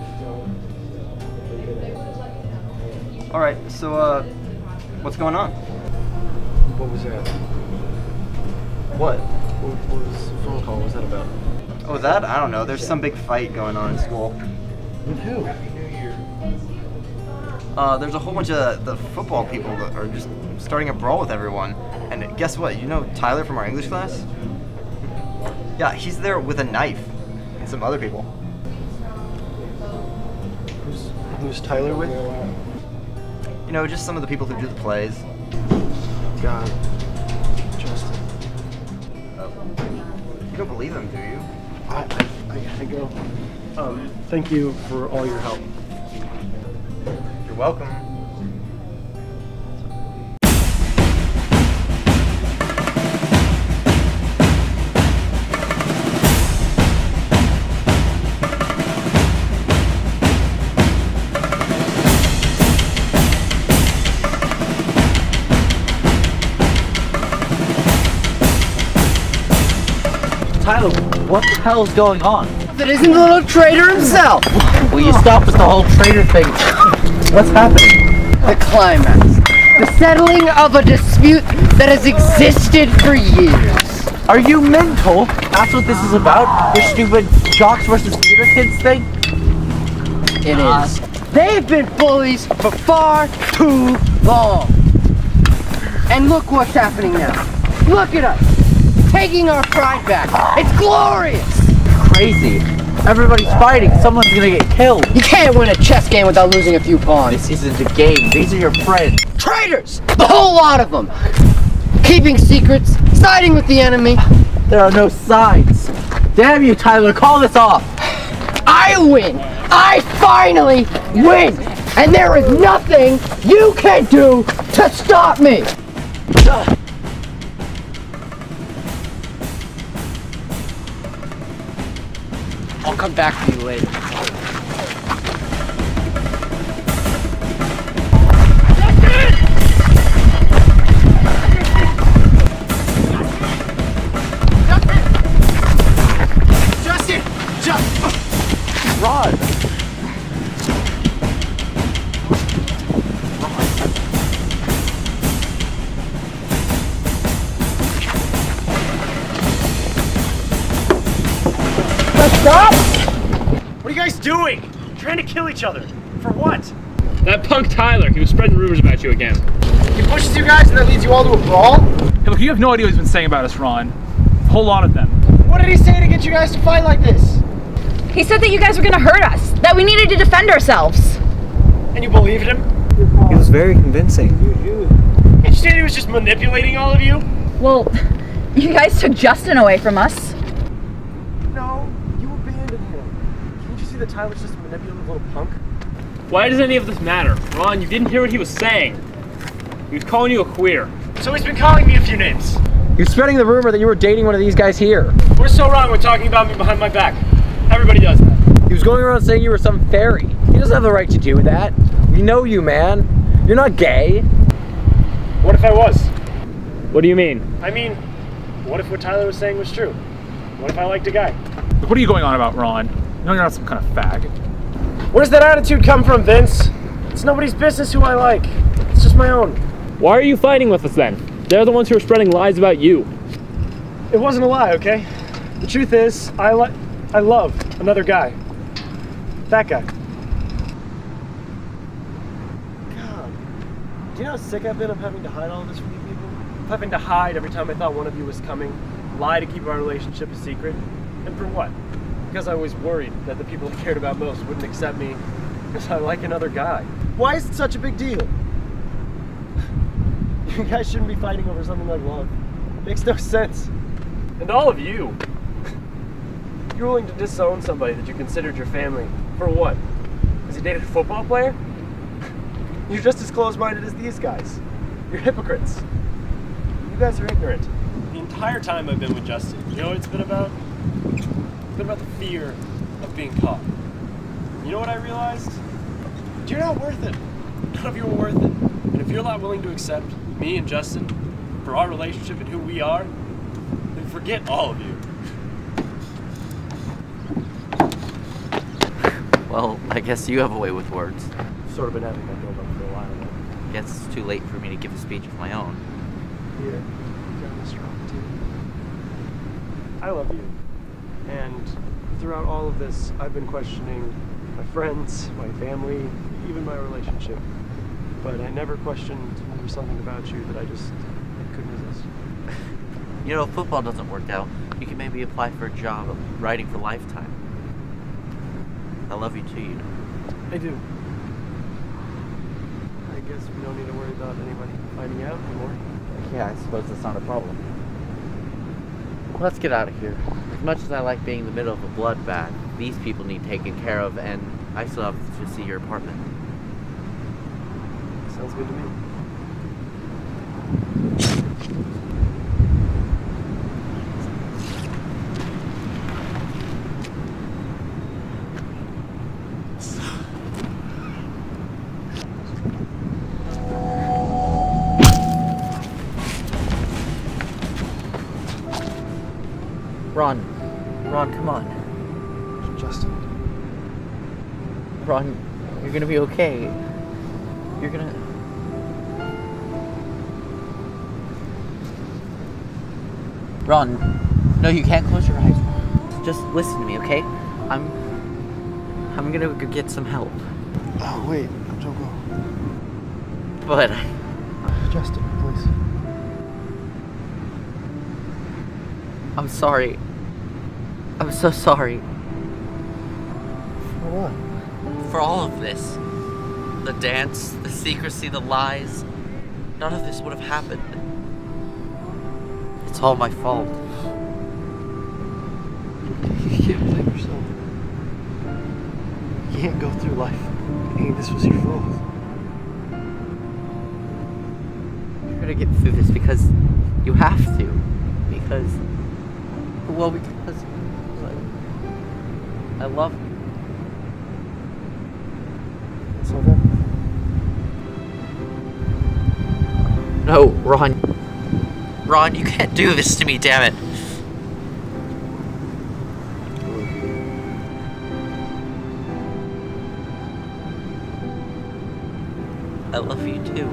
Alright, so, uh, what's going on?
What was that?
What?
What, what was the phone call? What was that about?
Oh, that? I don't know. There's some big fight going on in school.
With who?
Uh, there's a whole bunch of the football people that are just starting a brawl with everyone. And guess what? You know Tyler from our English class? Yeah, he's there with a knife. And some other people.
Who's, who's Tyler with?
You know, just some of the people who do the plays.
God. Justin.
Oh. You don't believe them, do you?
I, I, I gotta go. Um, thank you for all your help.
You're welcome.
Tyler, what the hell's going on?
That isn't the little traitor himself!
Will you stop with the whole traitor thing? What's happening?
The climax. The settling of a dispute that has existed for years.
Are you mental? That's what this is about? Your stupid jocks versus theater kids thing?
It is. They've been bullies for far too long. And look what's happening now. Look at us. Taking our pride back. It's glorious.
Crazy. Everybody's fighting. Someone's gonna get killed.
You can't win a chess game without losing a few pawns.
This isn't a game. These are your friends.
Traitors! The whole lot of them! Keeping secrets, siding with the enemy.
There are no sides. Damn you, Tyler. Call this off.
I win! I finally win! And there is nothing you can do to stop me! I'll come back for you later.
Justin! Justin!
Rod!
Stop! What are you guys doing? Trying to kill each other. For what?
That punk Tyler, he was spreading rumors about you again.
He pushes you guys and that leads you all to a brawl?
Hey, look, you have no idea what he's been saying about us, Ron. A whole lot of them.
What did he say to get you guys to fight like this?
He said that you guys were gonna hurt us, that we needed to defend ourselves.
And you believed him?
He was very convincing.
Did you say he was just manipulating all of you?
Well, you guys took Justin away from us.
No, you abandoned him. Can't you see that Tyler's just a manipulative little punk?
Why does any of this matter? Ron, you didn't hear what he was saying. He was calling you a queer.
So he's been calling me a few names.
He was spreading the rumor that you were dating one of these guys here.
What's so wrong with talking about me behind my back? Everybody does that.
He was going around saying you were some fairy. He doesn't have the right to do that. We know you, man. You're not gay.
What if I was?
What do you mean?
I mean, what if what Tyler was saying was true? What if I liked a guy?
Look, what are you going on about, Ron? No, you're not some kind of fag.
Where does that attitude come from, Vince? It's nobody's business who I like. It's just my own.
Why are you fighting with us then? They're the ones who are spreading lies about you.
It wasn't a lie, okay? The truth is, I like, I love another guy. That guy. God, do you know how sick I've been of having to hide all this from you people? Having to hide every time I thought one of you was coming, lie to keep our relationship a secret. And for what? Because I was worried that the people I cared about most wouldn't accept me because I like another guy. Why is it such a big deal? You guys shouldn't be fighting over something like love. It makes no sense. And all of you, you're willing to disown somebody that you considered your family. For what? Because he dated a football player? You're just as close-minded as these guys. You're hypocrites. You guys are ignorant. The entire time I've been with Justin, you know what it's been about? It's been about the fear of being caught. You know what I realized? You're not worth it. None of you are worth it. And if you're not willing to accept me and Justin for our relationship and who we are, then forget all of you.
Well, I guess you have a way with words.
Sort of been having that build up for a while now.
I guess it's too late for me to give a speech of my own.
Here, you got Mister Opportunity. I love you. And throughout all of this, I've been questioning my friends, my family, even my relationship. But I never questioned there was something about you that I just couldn't resist.
You know, if football doesn't work out, you can maybe apply for a job of writing for Lifetime. I love you too, you know.
I do. I guess we don't need to worry about anybody finding out anymore.
Yeah, I suppose that's not a problem. Let's get out of here. As much as I like being in the middle of a bloodbath, these people need taken care of, and I still have to see your apartment.
Sounds good to me.
Ron. Ron, come on.
Justin.
Ron, you're gonna be okay. You're gonna... Ron, no, you can't close your eyes. Just listen to me, okay? I'm... I'm gonna go get some help.
Oh, wait. Don't go.
But...
Justin, please.
I'm sorry. I'm so sorry.
For what?
For all of this. The dance, the secrecy, the lies. None of this would have happened. It's all my fault.
You can't blame yourself. You can't go through life thinking this was your fault.
You're gonna get through this because you have to. Because, well, because I, I love you.
It's over?
No, Ron. Ron, you can't do this to me, damn it. I love you too.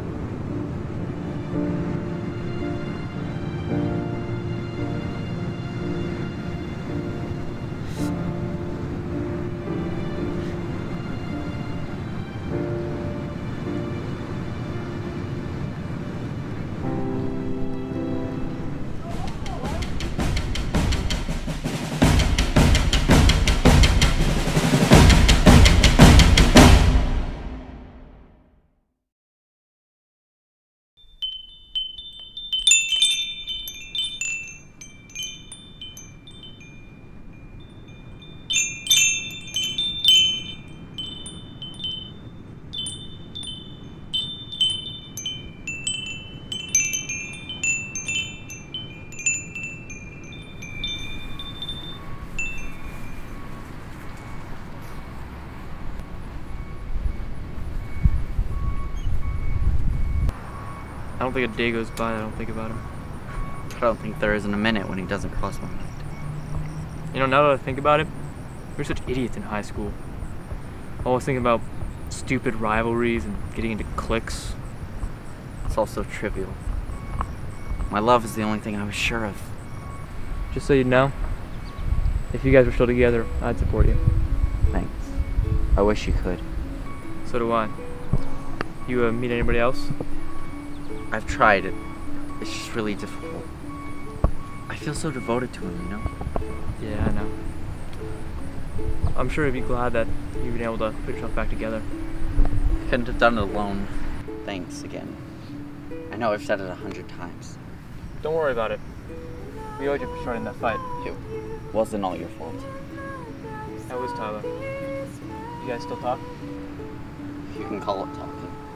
I don't think a day goes by that I don't think about him.
I don't think there isn't a minute when he doesn't cross my mind.
You know, now that I think about it, we were such idiots in high school. Always thinking about stupid rivalries and getting into cliques.
It's all so trivial. My love is the only thing I was sure of.
Just so you know, if you guys were still together, I'd support you.
Thanks. I wish you could.
So do I. You uh, meet anybody else?
I've tried it. It's just really difficult. I feel so devoted to him, you know?
Yeah, I know. I'm sure you'd be glad that you've been able to put yourself back together.
I couldn't have done it alone. Thanks again. I know I've said it a hundred times.
Don't worry about it. We owed you for starting that fight.
It wasn't all your fault.
How was Tyler? You guys still talk?
You can call it talking.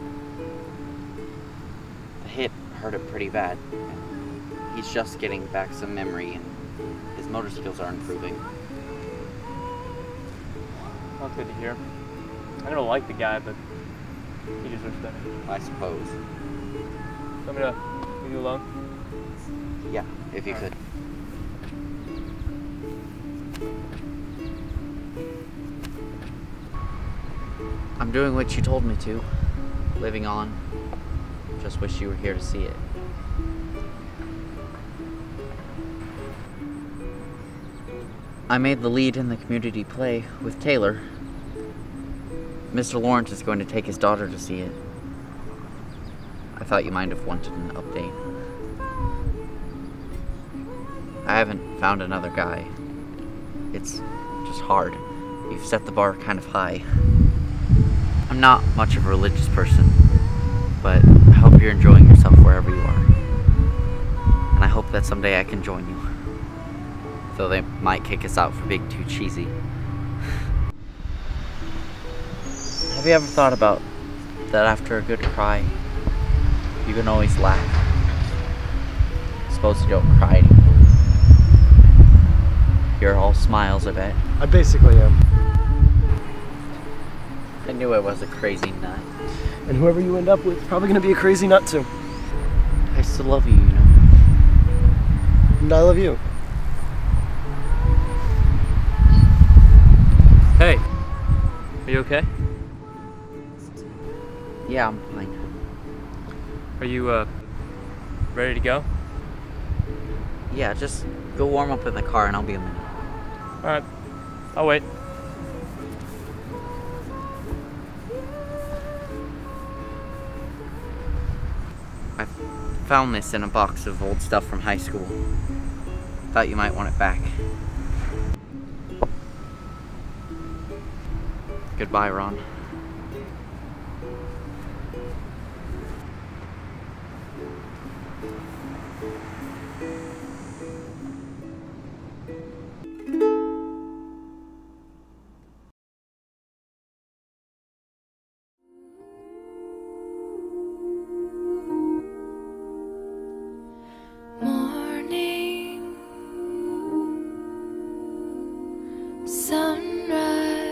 The hit hurt him pretty bad. He's just getting back some memory and his motor skills are improving.
That's good to hear. I don't like the guy, but he deserves better.
I suppose.
Want me to leave you alone?
Yeah, if you
All
could.
right.
I'm doing what you told me to. Living on. Just wish you were here to see it. I made the lead in the community play with Taylor. Mister Lawrence is going to take his daughter to see it. I thought you might have wanted an update. I haven't found another guy. It's just hard. You've set the bar kind of high. I'm not much of a religious person, but I hope you're enjoying yourself wherever you are. And I hope that someday I can join you. Though they might kick us out for being too cheesy. Have you ever thought about that after a good cry, you can always laugh? Suppose you don't cry anymore. You're all smiles, I bet.
I basically am.
I knew I was a crazy nut.
And whoever you end up with, probably gonna be a crazy nut too.
I still love you, you know?
And I love you.
Hey, are you okay?
Yeah, I'm fine.
Are you, uh, ready to go?
Yeah, just go warm up in the car and I'll be a minute.
Alright, I'll wait.
I found this in a box of old stuff from high school. Thought you might want it back. Goodbye, Ron.
Morning, sunrise,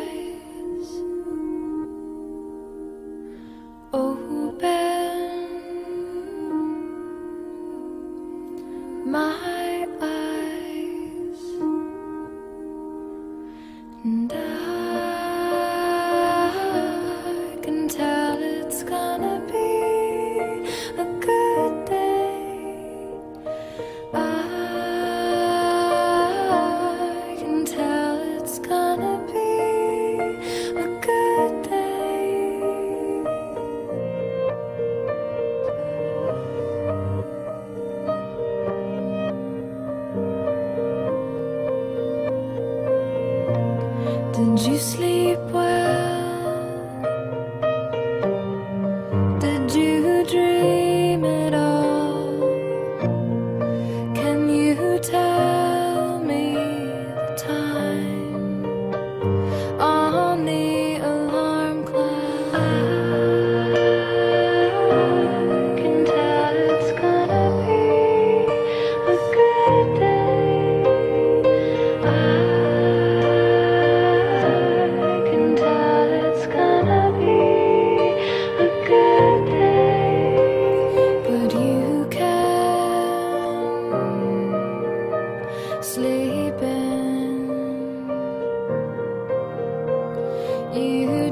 open my eyes, and I can tell it's gonna be a good day. I can tell it's gonna be a good day. Did you sleep well? Did you dream it all? Can you tell me the time on the alarm clock? I can tell it's gonna be a good day. I can tell it's gonna be a good day. But you can sleep in. You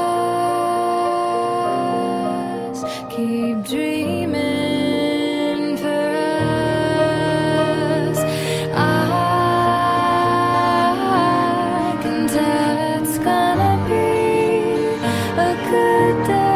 just keep dreaming for us. I can tell it's gonna be a good day.